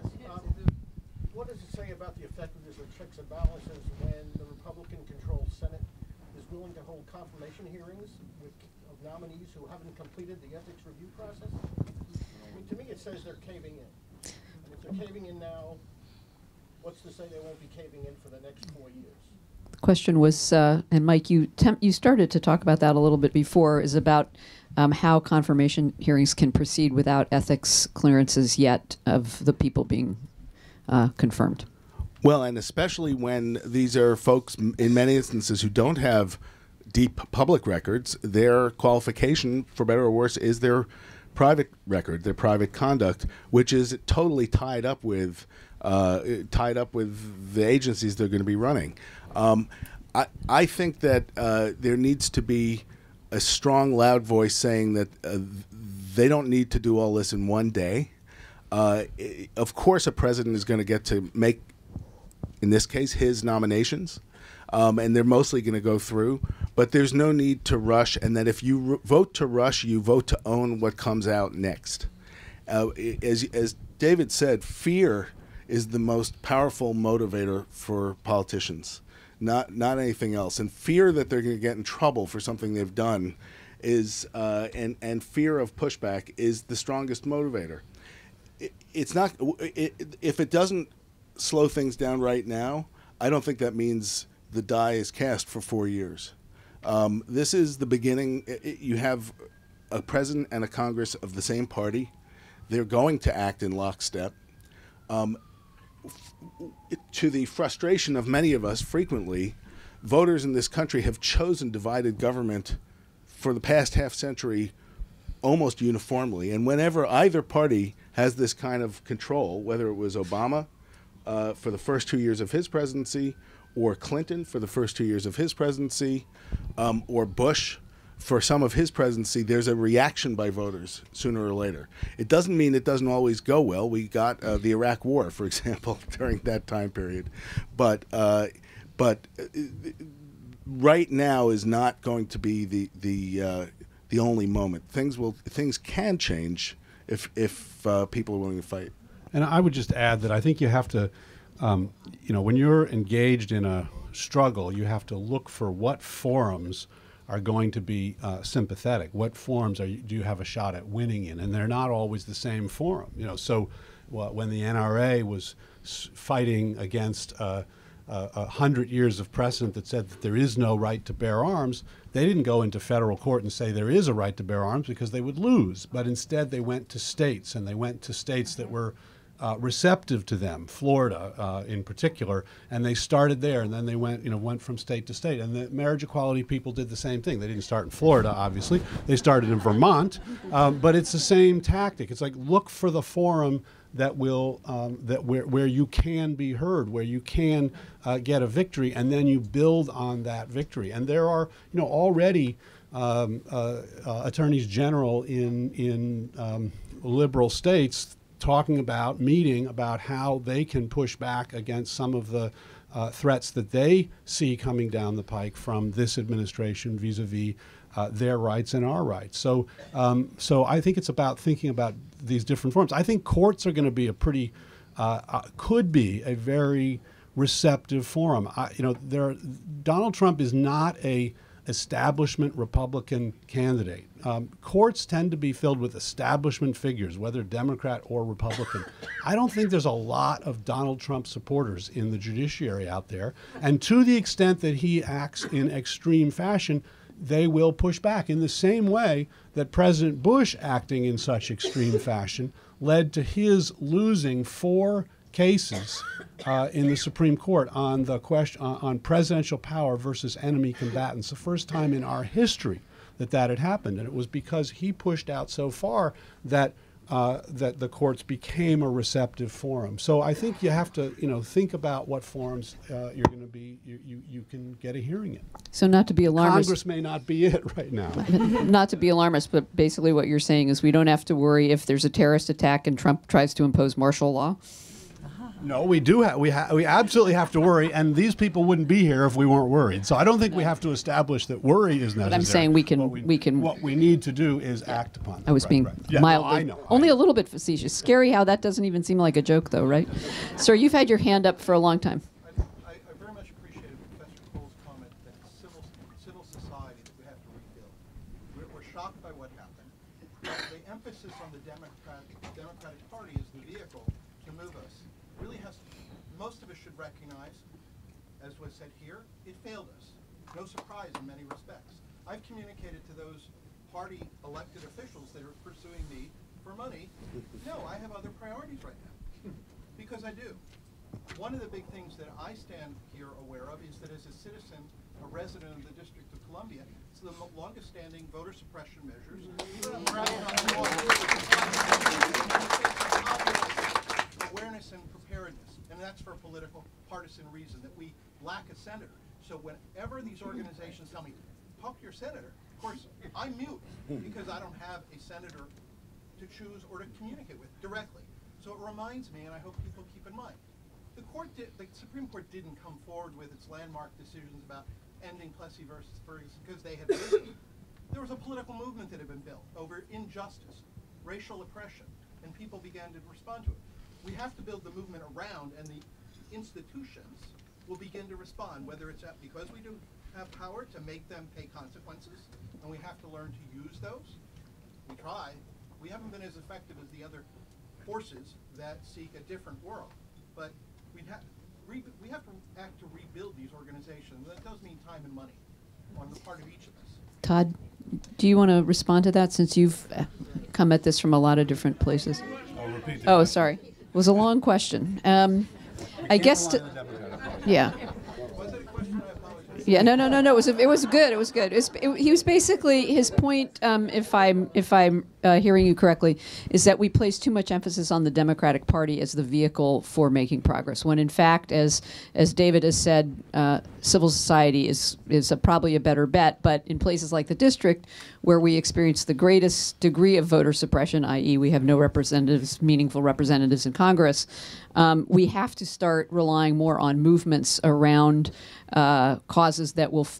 What does it say about the effectiveness of checks and balances when the Republican-controlled Senate is willing to hold confirmation hearings of nominees who haven't completed the ethics review process? I mean, to me, it says they're caving in. And if they're caving in now, what's to say they won't be caving in for the next 4 years? The question was, and Mike, you started to talk about that a little bit before, is about how confirmation hearings can proceed without ethics clearances yet of the people being confirmed. Well, and especially when these are folks, in many instances, who don't have deep public records, their qualification, for better or worse, is their private record, their private conduct, which is totally tied up with the agencies they're going to be running. I think that there needs to be a strong, loud voice saying that they don't need to do all this in one day. Of course, a president is going to get to make, in this case, his nominations, and they're mostly going to go through. But there's no need to rush, and that if you vote to rush, you vote to own what comes out next. As David said, fear is the most powerful motivator for politicians. Not anything else. And fear that they're going to get in trouble for something they've done is, and fear of pushback is the strongest motivator. It's not, if it doesn't slow things down right now, I don't think that means the die is cast for 4 years. This is the beginning. You have a president and a Congress of the same party. They're going to act in lockstep. To the frustration of many of us, frequently, voters in this country have chosen divided government for the past half century almost uniformly. And whenever either party has this kind of control, whether it was Obama for the first 2 years of his presidency, or Clinton for the first 2 years of his presidency, or Bush for some of his presidency, there's a reaction by voters sooner or later. It doesn't mean it doesn't always go well. We got the Iraq War, for example, during that time period. But right now is not going to be the only moment. Things can change if people are willing to fight. And I would just add that I think you have to, when you're engaged in a struggle, you have to look for what forums are going to be sympathetic. What forums do you have a shot at winning in? And they're not always the same forum. So when the NRA was fighting against 100 years of precedent that said that there is no right to bear arms, they didn't go into federal court and say there is a right to bear arms because they would lose. But instead they went to states, and they went to states that were receptive to them, Florida in particular, and they started there, and then they went from state to state. And the marriage equality people did the same thing. They didn't start in Florida, obviously. They started in Vermont, but it's the same tactic. It's like, look for the forum that will where you can be heard, where you can get a victory, and then you build on that victory. And there are already attorneys general in liberal states meeting about how they can push back against some of the threats that they see coming down the pike from this administration vis-a-vis their rights and our rights. So I think it's about thinking about these different forms. I think courts are going to be could be a very receptive forum. Donald Trump is not a establishment Republican candidate. Courts tend to be filled with establishment figures, whether Democrat or Republican. I don't think there's a lot of Donald Trump supporters in the judiciary out there. And to the extent that he acts in extreme fashion, they will push back in the same way that President Bush acting in such extreme fashion led to his losing 4 cases in the Supreme Court on the question on presidential power versus enemy combatants. The first time in our history that had happened, and it was because he pushed out so far that the courts became a receptive forum. So I think you have to think about what forums you're going to be you can get a hearing in. So not to be alarmist. Congress may not be it right now. Not to be alarmist, but basically what you're saying is we don't have to worry if there's a terrorist attack and Trump tries to impose martial law. No, we do. We absolutely have to worry, and these people wouldn't be here if we weren't worried. So I don't think we have to establish that worry is necessary. But I'm saying we can. What we need to do is act upon it. I was being mildly, I know. Only a little bit facetious. Scary how that doesn't even seem like a joke, though, right? Sir, you've had your hand up for a long time. I very much appreciated Professor Cole's comment that civil society that we have to rebuild. We're shocked by what happened. The emphasis on the Democratic Party as the vehicle to move us really has to, most of us should recognize, as was said here, it failed us. No surprise in many respects. I've communicated to those party elected officials that are pursuing me for money. No, I have other priorities right now, because I do. One of the big things that I stand here aware of is that as a citizen, a resident of the District of Columbia, it's the longest standing voter suppression measures. Awareness and preparedness, and that's for political partisan reason, that we lack a senator. So whenever these organizations tell me, talk to your senator, of course, I mute because I don't have a senator to choose or to communicate with directly. So it reminds me, and I hope people keep in mind, the Supreme Court didn't come forward with its landmark decisions about ending Plessy versus Ferguson because they had risen. There was a political movement that had been built over injustice, racial oppression, and people began to respond to it. We have to build the movement around, and the institutions will begin to respond, whether it's because we do have power to make them pay consequences, and we have to learn to use those. We try. We haven't been as effective as the other forces that seek a different world, but we have to act to rebuild these organizations. That does mean time and money on the part of each of us. Todd, do you want to respond to that since you've come at this from a lot of different places? I'll repeat Oh, sorry. It was a long question. I guess, yeah. Yeah, no. It was good. It was good. He was basically, his point, if I'm hearing you correctly, is that we place too much emphasis on the Democratic Party as the vehicle for making progress. When in fact, as David has said, civil society is probably a better bet. But in places like the district, where we experience the greatest degree of voter suppression, i.e., we have no meaningful representatives in Congress, we have to start relying more on movements around causes that will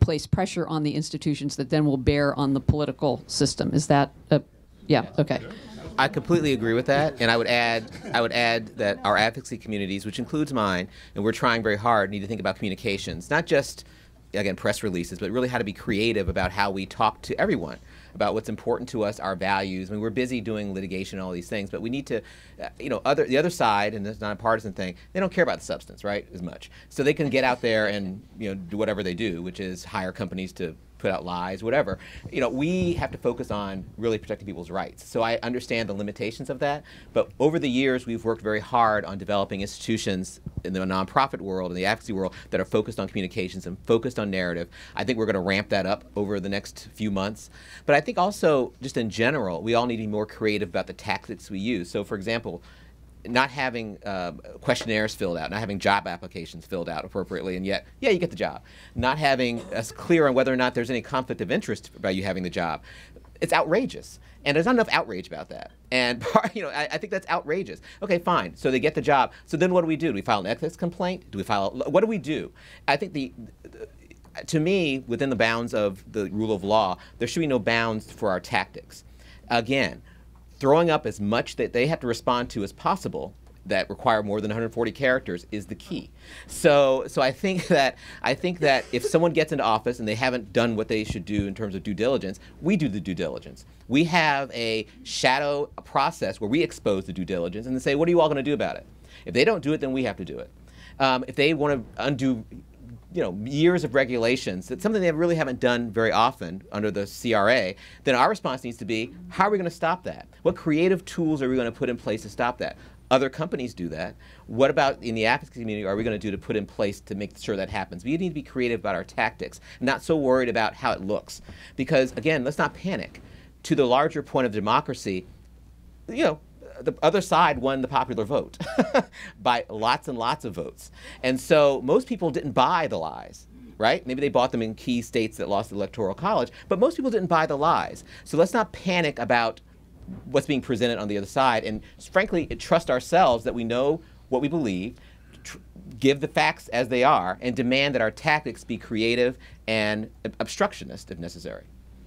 place pressure on the institutions that then will bear on the political system. Is that yeah, okay. I completely agree with that, and I would add that our advocacy communities, which includes mine, and we're trying very hard, need to think about communications, not just, again, press releases, but really how to be creative about how we talk to everyone about what's important to us, our values. I mean, we're busy doing litigation and all these things, but we need to, the other side, and it's not a partisan thing, they don't care about the substance, right, as much. So they can get out there and, do whatever they do, which is hire companies to put out lies, whatever. We have to focus on really protecting people's rights. So I understand the limitations of that, but over the years we've worked very hard on developing institutions in the nonprofit world and the advocacy world that are focused on communications and focused on narrative. I think we're going to ramp that up over the next few months. But I think also, just in general, we all need to be more creative about the tactics we use. So for example, not having questionnaires filled out, not having job applications filled out appropriately, and yet, yeah, you get the job. Not having us clear on whether or not there's any conflict of interest about you having the job. It's outrageous. And there's not enough outrage about that. And I think that's outrageous. Okay, fine. So they get the job. So then what do? Do we file an ethics complaint? What do we do? I think to me, within the bounds of the rule of law, there should be no bounds for our tactics. Again, throwing up as much that they have to respond to as possible that require more than 140 characters is the key. So I think that if someone gets into office and they haven't done what they should do in terms of due diligence, we do the due diligence. We have a shadow process where we expose the due diligence and then say, what are you all going to do about it? If they don't do it, then we have to do it. If they want to undo years of regulations, that's something they really haven't done very often under the CRA, then our response needs to be, how are we going to stop that? What creative tools are we going to put in place to stop that? Other companies do that. What about in the advocacy community are we going to do to put in place to make sure that happens? We need to be creative about our tactics, not so worried about how it looks. Because, again, let's not panic. To the larger point of democracy, the other side won the popular vote by lots and lots of votes. And so most people didn't buy the lies, right? Maybe they bought them in key states that lost the Electoral College, but most people didn't buy the lies. So let's not panic about what's being presented on the other side, and frankly, trust ourselves that we know what we believe, give the facts as they are, and demand that our tactics be creative and obstructionist if necessary.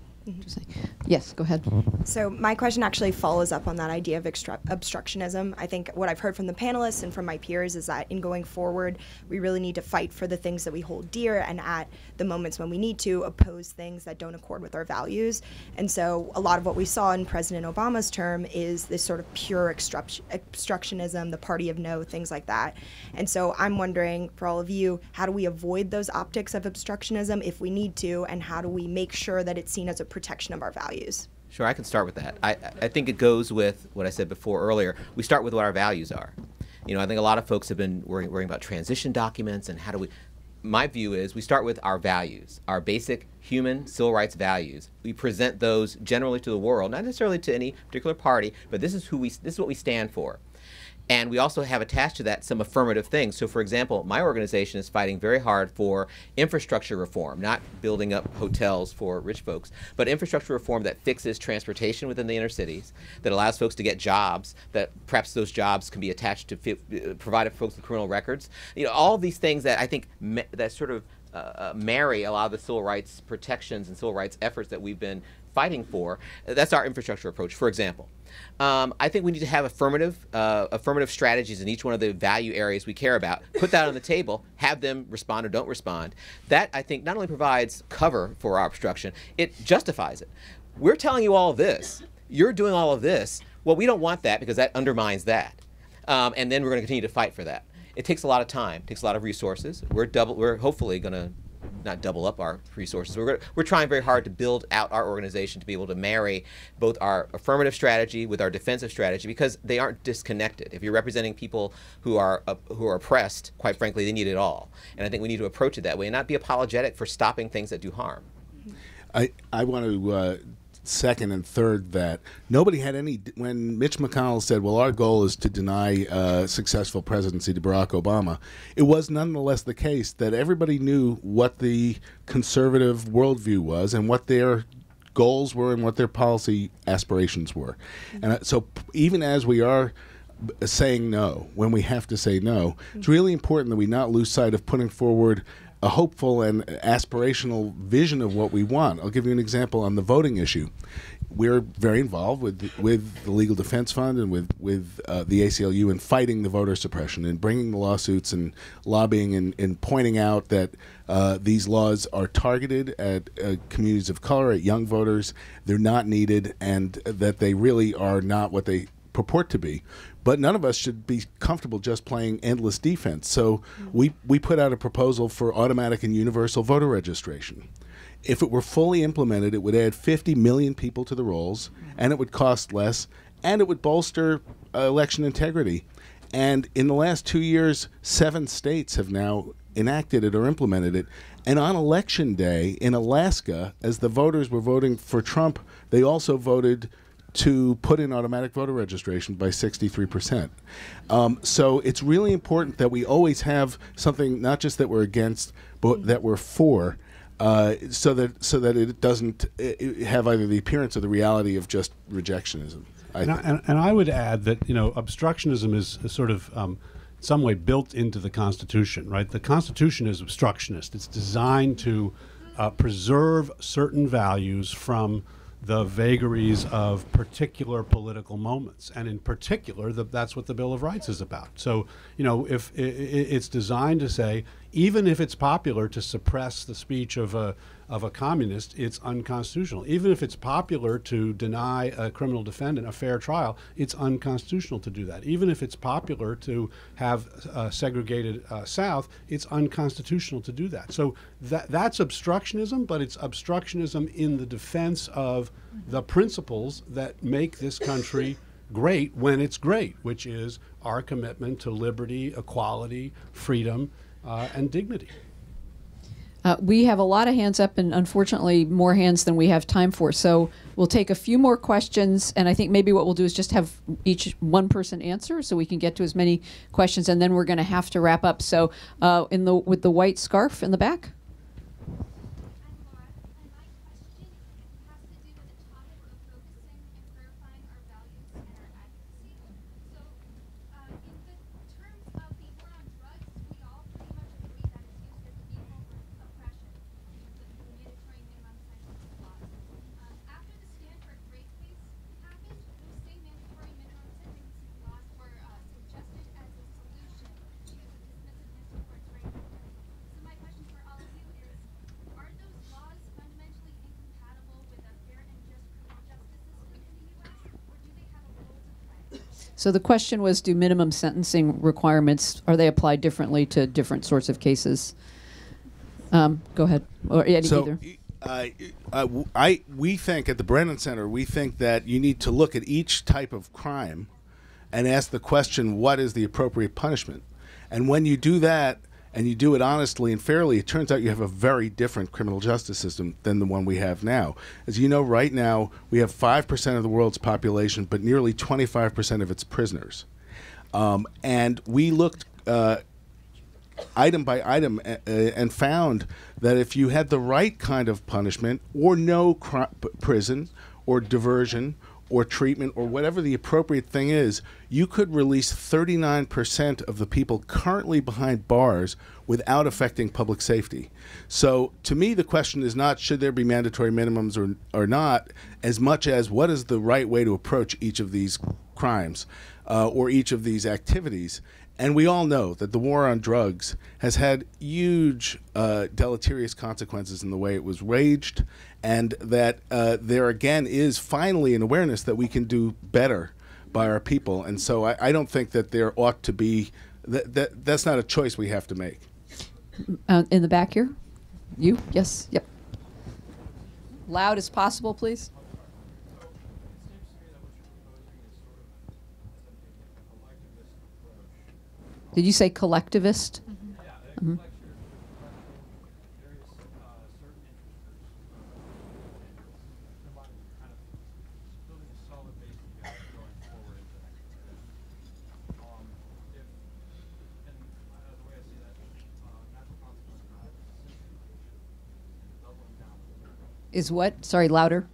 Yes, go ahead. So my question actually follows up on that idea of obstructionism. I think what I've heard from the panelists and from my peers is that in going forward, we really need to fight for the things that we hold dear, and at the moments when we need to, oppose things that don't accord with our values. And so a lot of what we saw in President Obama's term is this sort of pure obstructionism, the party of no, things like that. And so I'm wondering, for all of you, how do we avoid those optics of obstructionism if we need to, and how do we make sure that it's seen as a protection of our values? Sure, I can start with that. I think it goes with what I said before earlier. We start with what our values are. I think a lot of folks have been worrying about transition documents and how do we... My view is we start with our values, our basic human civil rights values. We present those generally to the world, not necessarily to any particular party, but this is what we stand for. And we also have attached to that some affirmative things. So for example, my organization is fighting very hard for infrastructure reform, not building up hotels for rich folks, but infrastructure reform that fixes transportation within the inner cities, that allows folks to get jobs, that perhaps those jobs can be attached to provide folks with criminal records. All these things that I think that sort of marry a lot of the civil rights protections and civil rights efforts that we've been fighting for. That's our infrastructure approach, for example. I think we need to have affirmative strategies in each one of the value areas we care about. Put that on the table, have them respond or don't respond. That, I think, not only provides cover for our obstruction, it justifies it. We're telling you all of this. You're doing all of this. Well, we don't want that because that undermines that. And then we're going to continue to fight for that. It takes a lot of time, takes a lot of resources. We're hopefully going to not double up our resources. We're trying very hard to build out our organization to be able to marry both our affirmative strategy with our defensive strategy, because they aren't disconnected. If you're representing people who are oppressed, quite frankly, they need it all. And I think we need to approach it that way and not be apologetic for stopping things that do harm. I want to second and third that nobody had any, when Mitch McConnell said, well, our goal is to deny successful presidency to Barack Obama, it was nonetheless the case that everybody knew what the conservative worldview was and what their goals were and what their policy aspirations were. And so even as we are saying no, when we have to say no, it's really important that we not lose sight of putting forward a hopeful and aspirational vision of what we want. I'll give you an example on the voting issue. We're very involved with the Legal Defense Fund and with the ACLU in fighting the voter suppression and bringing the lawsuits and lobbying and pointing out that these laws are targeted at communities of color, at young voters. They're not needed, and that they really are not what they purport to be. But none of us should be comfortable just playing endless defense. So we put out a proposal for automatic and universal voter registration. If it were fully implemented, it would add 50 million people to the rolls, and it would cost less, and it would bolster election integrity. And in the last 2 years, 7 states have now enacted it or implemented it. And on Election Day in Alaska, as the voters were voting for Trump, they also voted to put in automatic voter registration by 63%. So it's really important that we always have something, not just that we're against, but that we're for, so that it doesn't have either the appearance or the reality of just rejectionism. And I would add that, obstructionism is sort of in some way built into the Constitution, right? The Constitution is obstructionist. It's designed to preserve certain values from the vagaries of particular political moments, and in particular, that's what the Bill of Rights is about. So, if it's designed to say, even if it's popular to suppress the speech of a communist, it's unconstitutional. Even if it's popular to deny a criminal defendant a fair trial, it's unconstitutional to do that. Even if it's popular to have a segregated South, it's unconstitutional to do that. So that's obstructionism, but it's obstructionism in the defense of the principles that make this country great when it's great, which is our commitment to liberty, equality, freedom, and dignity. We have a lot of hands up, and unfortunately more hands than we have time for. So we'll take a few more questions, and I think maybe what we'll do is just have each one person answer so we can get to as many questions, and then we're going to have to wrap up. So with the white scarf in the back. So the question was, do minimum sentencing requirements, are they applied differently to different sorts of cases? Go ahead. Or either. We think at the Brennan Center, we think that you need to look at each type of crime and ask the question, what is the appropriate punishment? And when you do that, and you do it honestly and fairly, it turns out you have a very different criminal justice system than the one we have now. As you know, right now, we have 5% of the world's population, but nearly 25% of its prisoners. And we looked item by item and found that if you had the right kind of punishment, or no prison, or diversion, or treatment, or whatever the appropriate thing is, you could release 39% of the people currently behind bars without affecting public safety. So to me, the question is not should there be mandatory minimums or not, as much as what is the right way to approach each of these crimes or each of these activities. And we all know that the war on drugs has had huge deleterious consequences in the way it was waged, and that there again is finally an awareness that we can do better by our people. And so I don't think that there ought to be, that's not a choice we have to make. In the back here? You? Yes. Yep. Loud as possible, please. Did you say collectivist? Mm-hmm. Mm-hmm. Is what? Sorry, louder.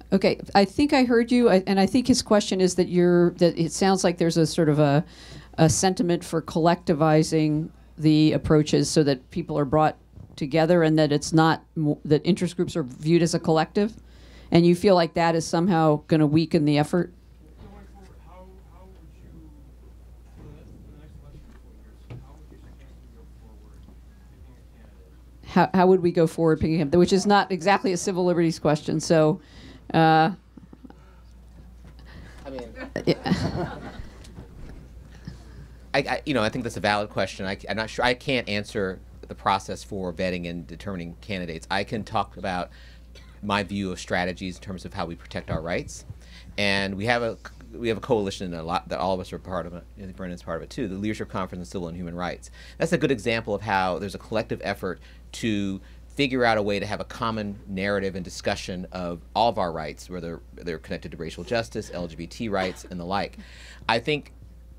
Okay, I think I heard you, and I think his question is that it sounds like there's a sort of a sentiment for collectivizing the approaches so that people are brought together, and that it's not that interest groups are viewed as a collective, and you feel like that is somehow going to weaken the effort. How would we go forward picking him? Which is not exactly a civil liberties question. So, I mean, I think that's a valid question. I'm not sure. I can't answer the process for vetting and determining candidates. I can talk about my view of strategies in terms of how we protect our rights, and we have a coalition that all of us are part of it. I think Brennan's part of it too. The Leadership Conference on Civil and Human Rights. That's a good example of how there's a collective effort to figure out a way to have a common narrative and discussion of all of our rights, whether they're connected to racial justice, LGBT rights, and the like. I think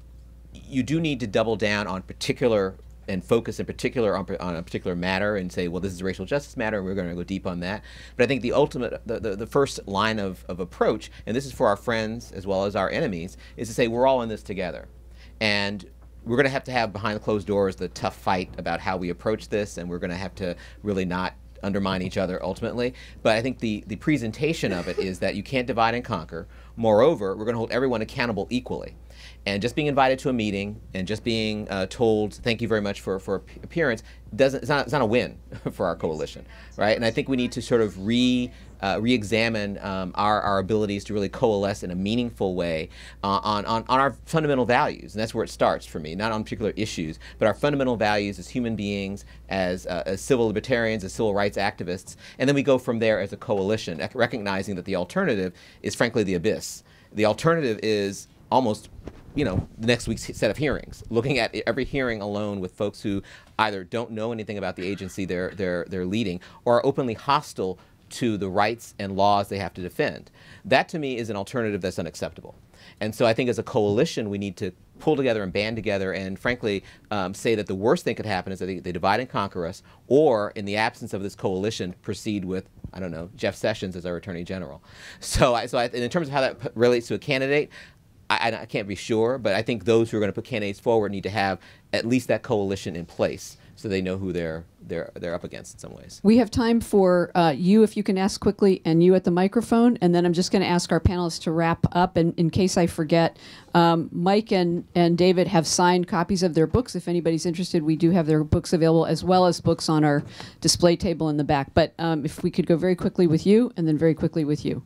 you do need to double down on particular and focus in particular on a particular matter and say, well, this is a racial justice matter, and we're going to go deep on that. But I think the ultimate, the first line of approach, and this is for our friends as well as our enemies, is to say we're all in this together. And we're going to have behind the closed doors the tough fight about how we approach this, and we're going to have to really not undermine each other ultimately. But I think the presentation of it is that you can't divide and conquer. Moreover, we're going to hold everyone accountable equally. And just being invited to a meeting and just being told thank you very much for appearance it's not a win for our coalition, right? And I think we need to sort of re-examine our abilities to really coalesce in a meaningful way on our fundamental values, and that's where it starts for me. Not on particular issues, but our fundamental values as human beings, as civil libertarians, as civil rights activists, and then we go from there as a coalition, recognizing that the alternative is frankly the abyss. The alternative is almost the next week's set of hearings, looking at every hearing alone with folks who either don't know anything about the agency they're leading or are openly hostile to the rights and laws they have to defend. That to me is an alternative that's unacceptable. And so I think as a coalition we need to pull together and band together and frankly say that the worst thing could happen is that they divide and conquer us, or in the absence of this coalition proceed with, I don't know, Jeff Sessions as our Attorney General. So in terms of how that relates to a candidate, I can't be sure, but I think those who are going to put candidates forward need to have at least that coalition in place so they know who they're up against in some ways. We have time for you, if you can ask quickly, and you at the microphone, and then I'm just going to ask our panelists to wrap up. And in case I forget, Mike and David have signed copies of their books. If anybody's interested, we do have their books available, as well as books on our display table in the back. But if we could go very quickly with you, and then very quickly with you.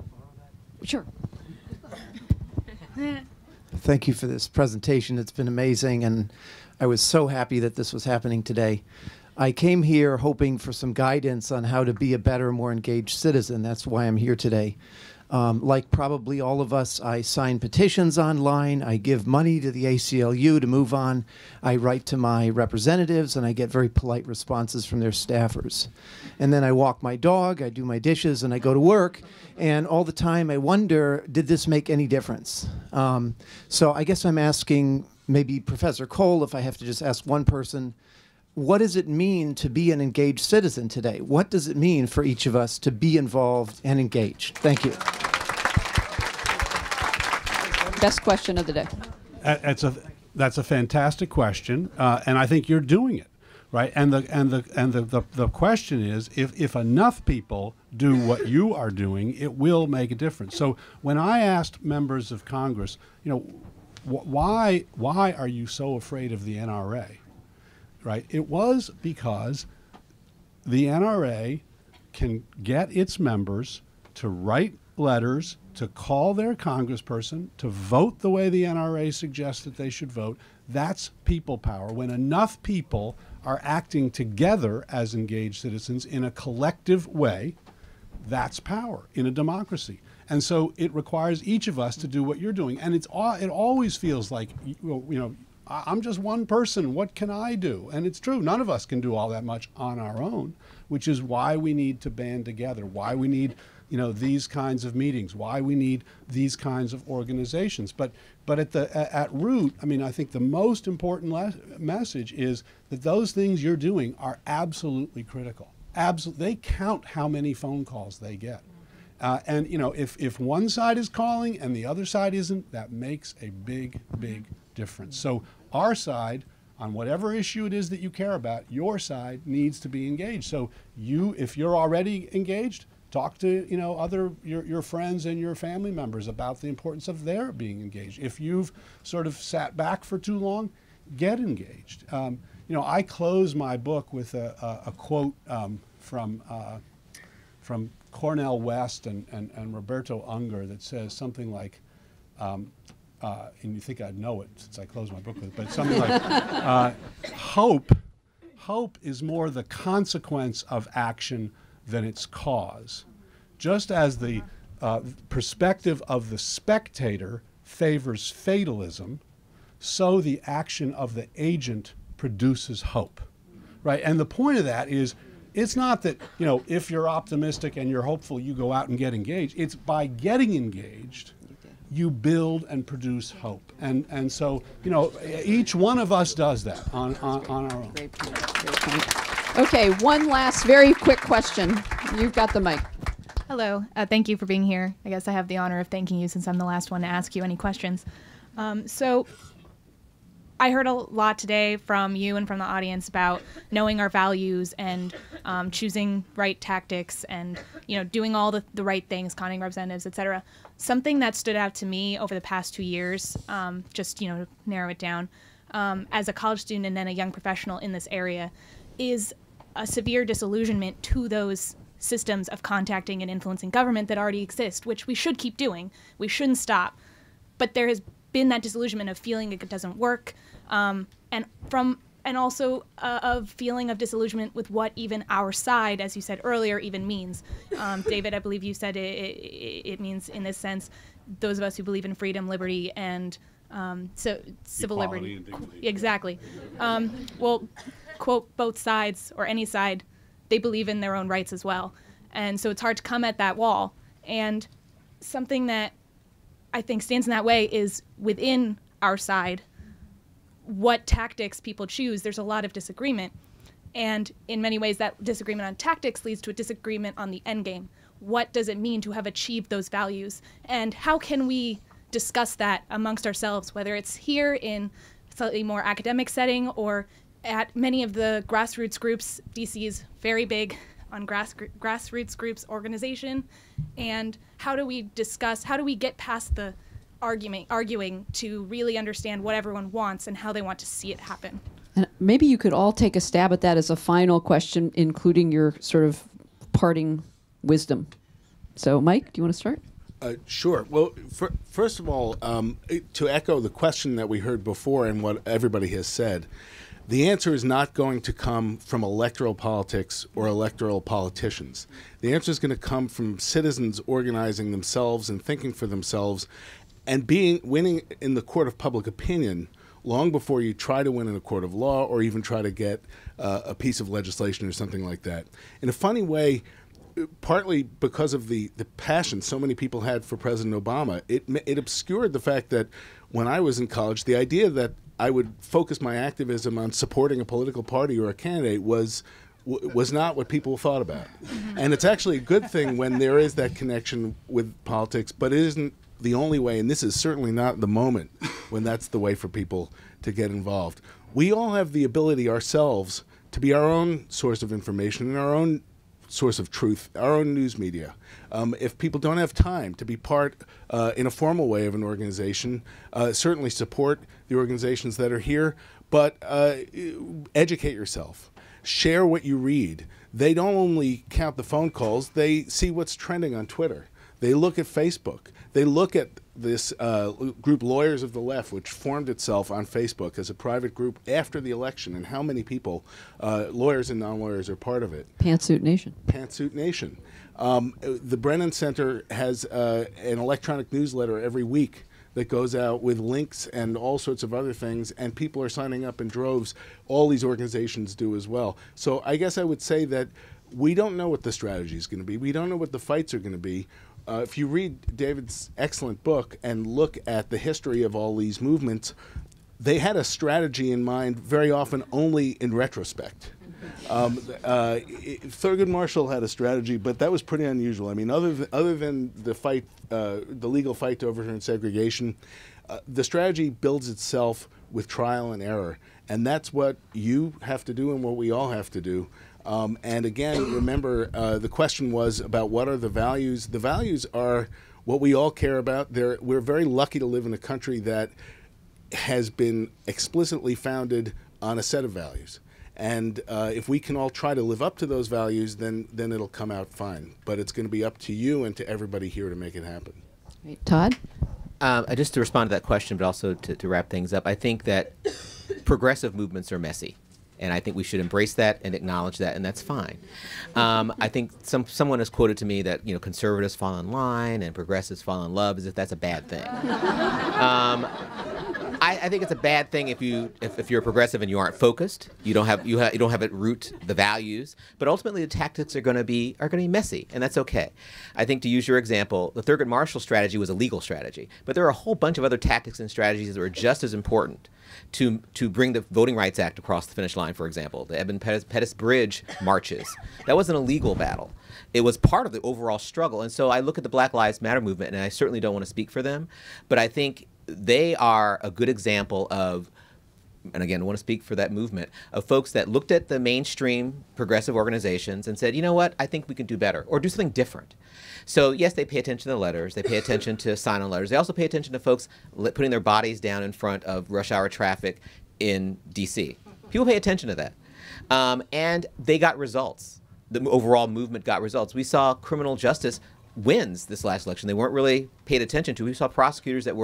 Sure. Thank you for this presentation. It's been amazing, and I was so happy that this was happening today. I came here hoping for some guidance on how to be a better, more engaged citizen. That's why I'm here today. Like probably all of us, I sign petitions online. I give money to the ACLU to move on. I write to my representatives, and I get very polite responses from their staffers. And then I walk my dog, I do my dishes, and I go to work. And all the time I wonder, did this make any difference? So I guess I'm asking maybe Professor Cole, if I have to just ask one person, what does it mean to be an engaged citizen today? What does it mean for each of us to be involved and engaged? Thank you. Best question of the day. That's a fantastic question, and I think you're doing it, right? And the question is, if enough people do what you are doing, it will make a difference. So when I asked members of Congress, why are you so afraid of the NRA? Right? It was because the NRA can get its members to write letters, to call their congressperson, to vote the way the NRA suggests that they should vote. That's people power. When enough people are acting together as engaged citizens in a collective way, that's power in a democracy. And so it requires each of us to do what you're doing. And it always feels like, I'm just one person. What can I do? And it's true. None of us can do all that much on our own, which is why we need to band together, why we need these kinds of meetings, why we need these kinds of organizations. But at root, I think the most important message is that those things you're doing are absolutely critical. They count how many phone calls they get. And you know, if one side is calling and the other side isn't, that makes a big, big difference. So our side, on whatever issue it is that you care about, your side needs to be engaged. So you, if you're already engaged, talk to your friends and your family members about the importance of their being engaged. If you've sort of sat back for too long, get engaged. I close my book with a quote from Cornel West and Roberto Unger that says something like, and you think I'd know it since I closed my book with it, but something like, hope is more the consequence of action than its cause. Just as the perspective of the spectator favors fatalism, so the action of the agent produces hope, right? And the point of that is, it's not that, if you're optimistic and you're hopeful, you go out and get engaged. It's by getting engaged, you build and produce hope. And so, each one of us does that on our own. Great point. Great point. Okay, one last very quick question. You've got the mic. Hello. Thank you for being here. I guess I have the honor of thanking you since I'm the last one to ask you any questions. So I heard a lot today from you and from the audience about knowing our values and choosing right tactics and doing all the right things, conning representatives, etc. Something that stood out to me over the past 2 years, just to narrow it down, as a college student and then a young professional in this area, is a severe disillusionment to those systems of contacting and influencing government that already exist, which we should keep doing. We shouldn't stop. But there has been that disillusionment of feeling it doesn't work, and also a feeling of disillusionment with what even our side, as you said earlier, even means. David, I believe you said it means, in this sense, those of us who believe in freedom, liberty, and so civil liberty. And dignity. Exactly. Well, quote, both sides, or any side, they believe in their own rights as well. And so it's hard to come at that wall. And something that I think stands in that way is within our side, what tactics people choose. There's a lot of disagreement. And in many ways, that disagreement on tactics leads to a disagreement on the end game. What does it mean to have achieved those values? And how can we discuss that amongst ourselves, whether it's here in a slightly more academic setting or at many of the grassroots groups. DC is very big on grassroots groups organization. And how do we get past the arguing to really understand what everyone wants and how they want to see it happen? And maybe you could all take a stab at that as a final question, including your sort of parting wisdom. So, Mike, do you want to start? Sure. Well, first of all, to echo the question that we heard before and what everybody has said, the answer is not going to come from electoral politics or electoral politicians. The answer is going to come from citizens organizing themselves and thinking for themselves and winning in the court of public opinion long before you try to win in a court of law or even try to get a piece of legislation or something like that. In a funny way, partly because of the passion so many people had for President Obama, it obscured the fact that when I was in college, the idea that I would focus my activism on supporting a political party or a candidate was not what people thought about. And it's actually a good thing when there is that connection with politics, but it isn't the only way, and this is certainly not the moment when that's the way for people to get involved. We all have the ability ourselves to be our own source of information and our own source of truth, our own news media. If people don't have time to be part in a formal way of an organization, certainly support the organizations that are here, but educate yourself. Share what you read. They don't only count the phone calls, they see what's trending on Twitter. They look at Facebook. They look at this group Lawyers of the Left, which formed itself on Facebook as a private group after the election, and how many people, lawyers and non-lawyers, are part of it. Pantsuit Nation. Pantsuit Nation. The Brennan Center has an electronic newsletter every week that goes out with links and all sorts of other things, and people are signing up in droves. All these organizations do as well. So I guess I would say that we don't know what the strategy is going to be. We don't know what the fights are going to be. If you read David's excellent book and look at the history of all these movements, they had a strategy in mind very often only in retrospect. Thurgood Marshall had a strategy, but that was pretty unusual. I mean, other than the fight, the legal fight to overturn segregation, the strategy builds itself with trial and error, and that's what you have to do and what we all have to do. And again, remember, the question was about what are the values. The values are what we all care about. We're very lucky to live in a country that has been explicitly founded on a set of values. And if we can all try to live up to those values, then it'll come out fine. But it's going to be up to you and to everybody here to make it happen. Right. Todd? Just to respond to that question, but also to wrap things up, I think that progressive movements are messy. And I think we should embrace that and acknowledge that, and that's fine. I think someone has quoted to me that conservatives fall in line and progressives fall in love, as if that's a bad thing. I think it's a bad thing if you're a progressive and you aren't focused. You don't have at root the values. But ultimately, the tactics are going to be messy, and that's okay. I think, to use your example, the Thurgood Marshall strategy was a legal strategy, but there are a whole bunch of other tactics and strategies that were just as important to bring the Voting Rights Act across the finish line. For example, the Edmund Pettus Bridge marches. That wasn't a legal battle. It was part of the overall struggle. And so I look at the Black Lives Matter movement, and I certainly don't want to speak for them, but I think they are a good example of, and again, I want to speak for that movement, of folks that looked at the mainstream progressive organizations and said, you know what, I think we can do better or do something different. So yes, they pay attention to letters, they pay attention to sign-on letters, they also pay attention to folks putting their bodies down in front of rush hour traffic in DC. People pay attention to that. And they got results. The overall movement got results. We saw criminal justice wins this last election. They weren't really paid attention to. We saw prosecutors that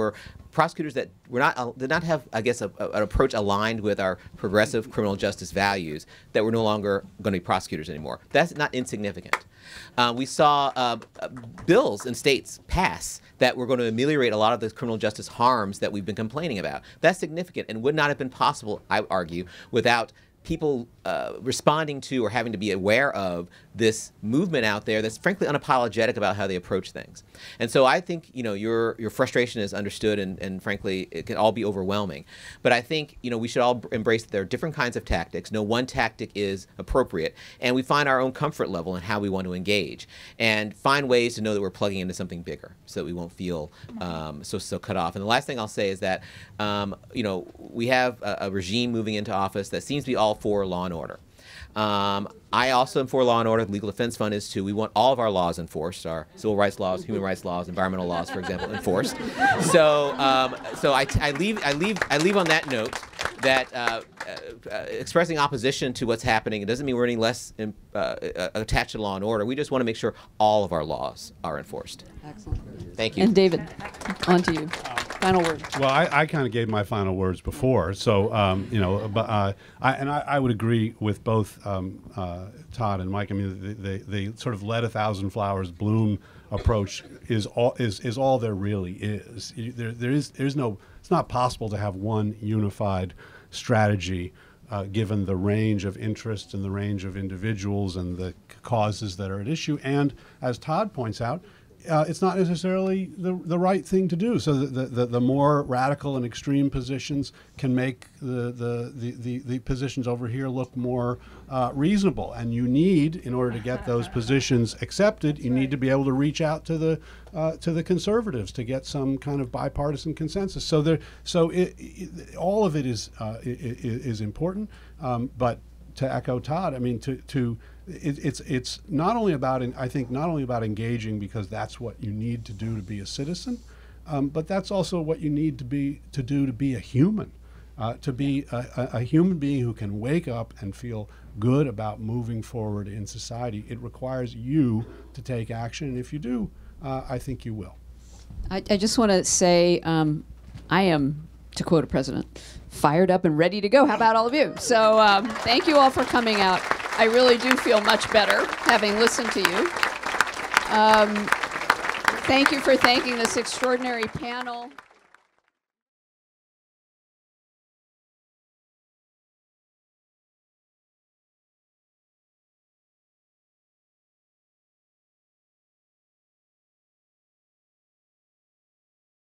did not have, I guess, an approach aligned with our progressive criminal justice values that were no longer going to be prosecutors anymore. That's not insignificant. We saw bills in states pass that were going to ameliorate a lot of the criminal justice harms that we've been complaining about. That's significant and would not have been possible, I argue, without people responding to or having to be aware of this movement out there that's frankly unapologetic about how they approach things. And so I think your frustration is understood, and frankly it can all be overwhelming. But I think we should all embrace that there are different kinds of tactics. No one tactic is appropriate, and we find our own comfort level in how we want to engage, and find ways to know that we're plugging into something bigger, so that we won't feel so cut off. And the last thing I'll say is that we have a regime moving into office that seems to be all for law and order. I also am for law and order. The Legal Defense Fund is too. We want all of our laws enforced, our civil rights laws, human rights laws, environmental laws, for example, enforced. So I leave on that note that expressing opposition to what's happening, it doesn't mean we're any less attached to law and order. We just want to make sure all of our laws are enforced. Excellent. Thank you. And David, on to you. Final word. Well, I kind of gave my final words before, so I would agree with both Todd and Mike. I mean, the sort of let 1,000 flowers bloom approach is all there really is. There's no. It's not possible to have one unified strategy given the range of interests and the range of individuals and the causes that are at issue. And as Todd points out, it's not necessarily the right thing to do. So the more radical and extreme positions can make the positions over here look more reasonable. And you need, in order to get those positions accepted, you need to be able to reach out to the conservatives to get some kind of bipartisan consensus. So all of it is important. But to echo Todd, I mean, it's not only about, I think, not only about engaging because that's what you need to do to be a citizen, but that's also what you need to do to be a human, to be a human being who can wake up and feel good about moving forward in society. It requires you to take action, and if you do, I think you will. I just want to say I am, to quote a president, fired up and ready to go. How about all of you? So thank you all for coming out. I really do feel much better having listened to you. Thank you for thanking this extraordinary panel.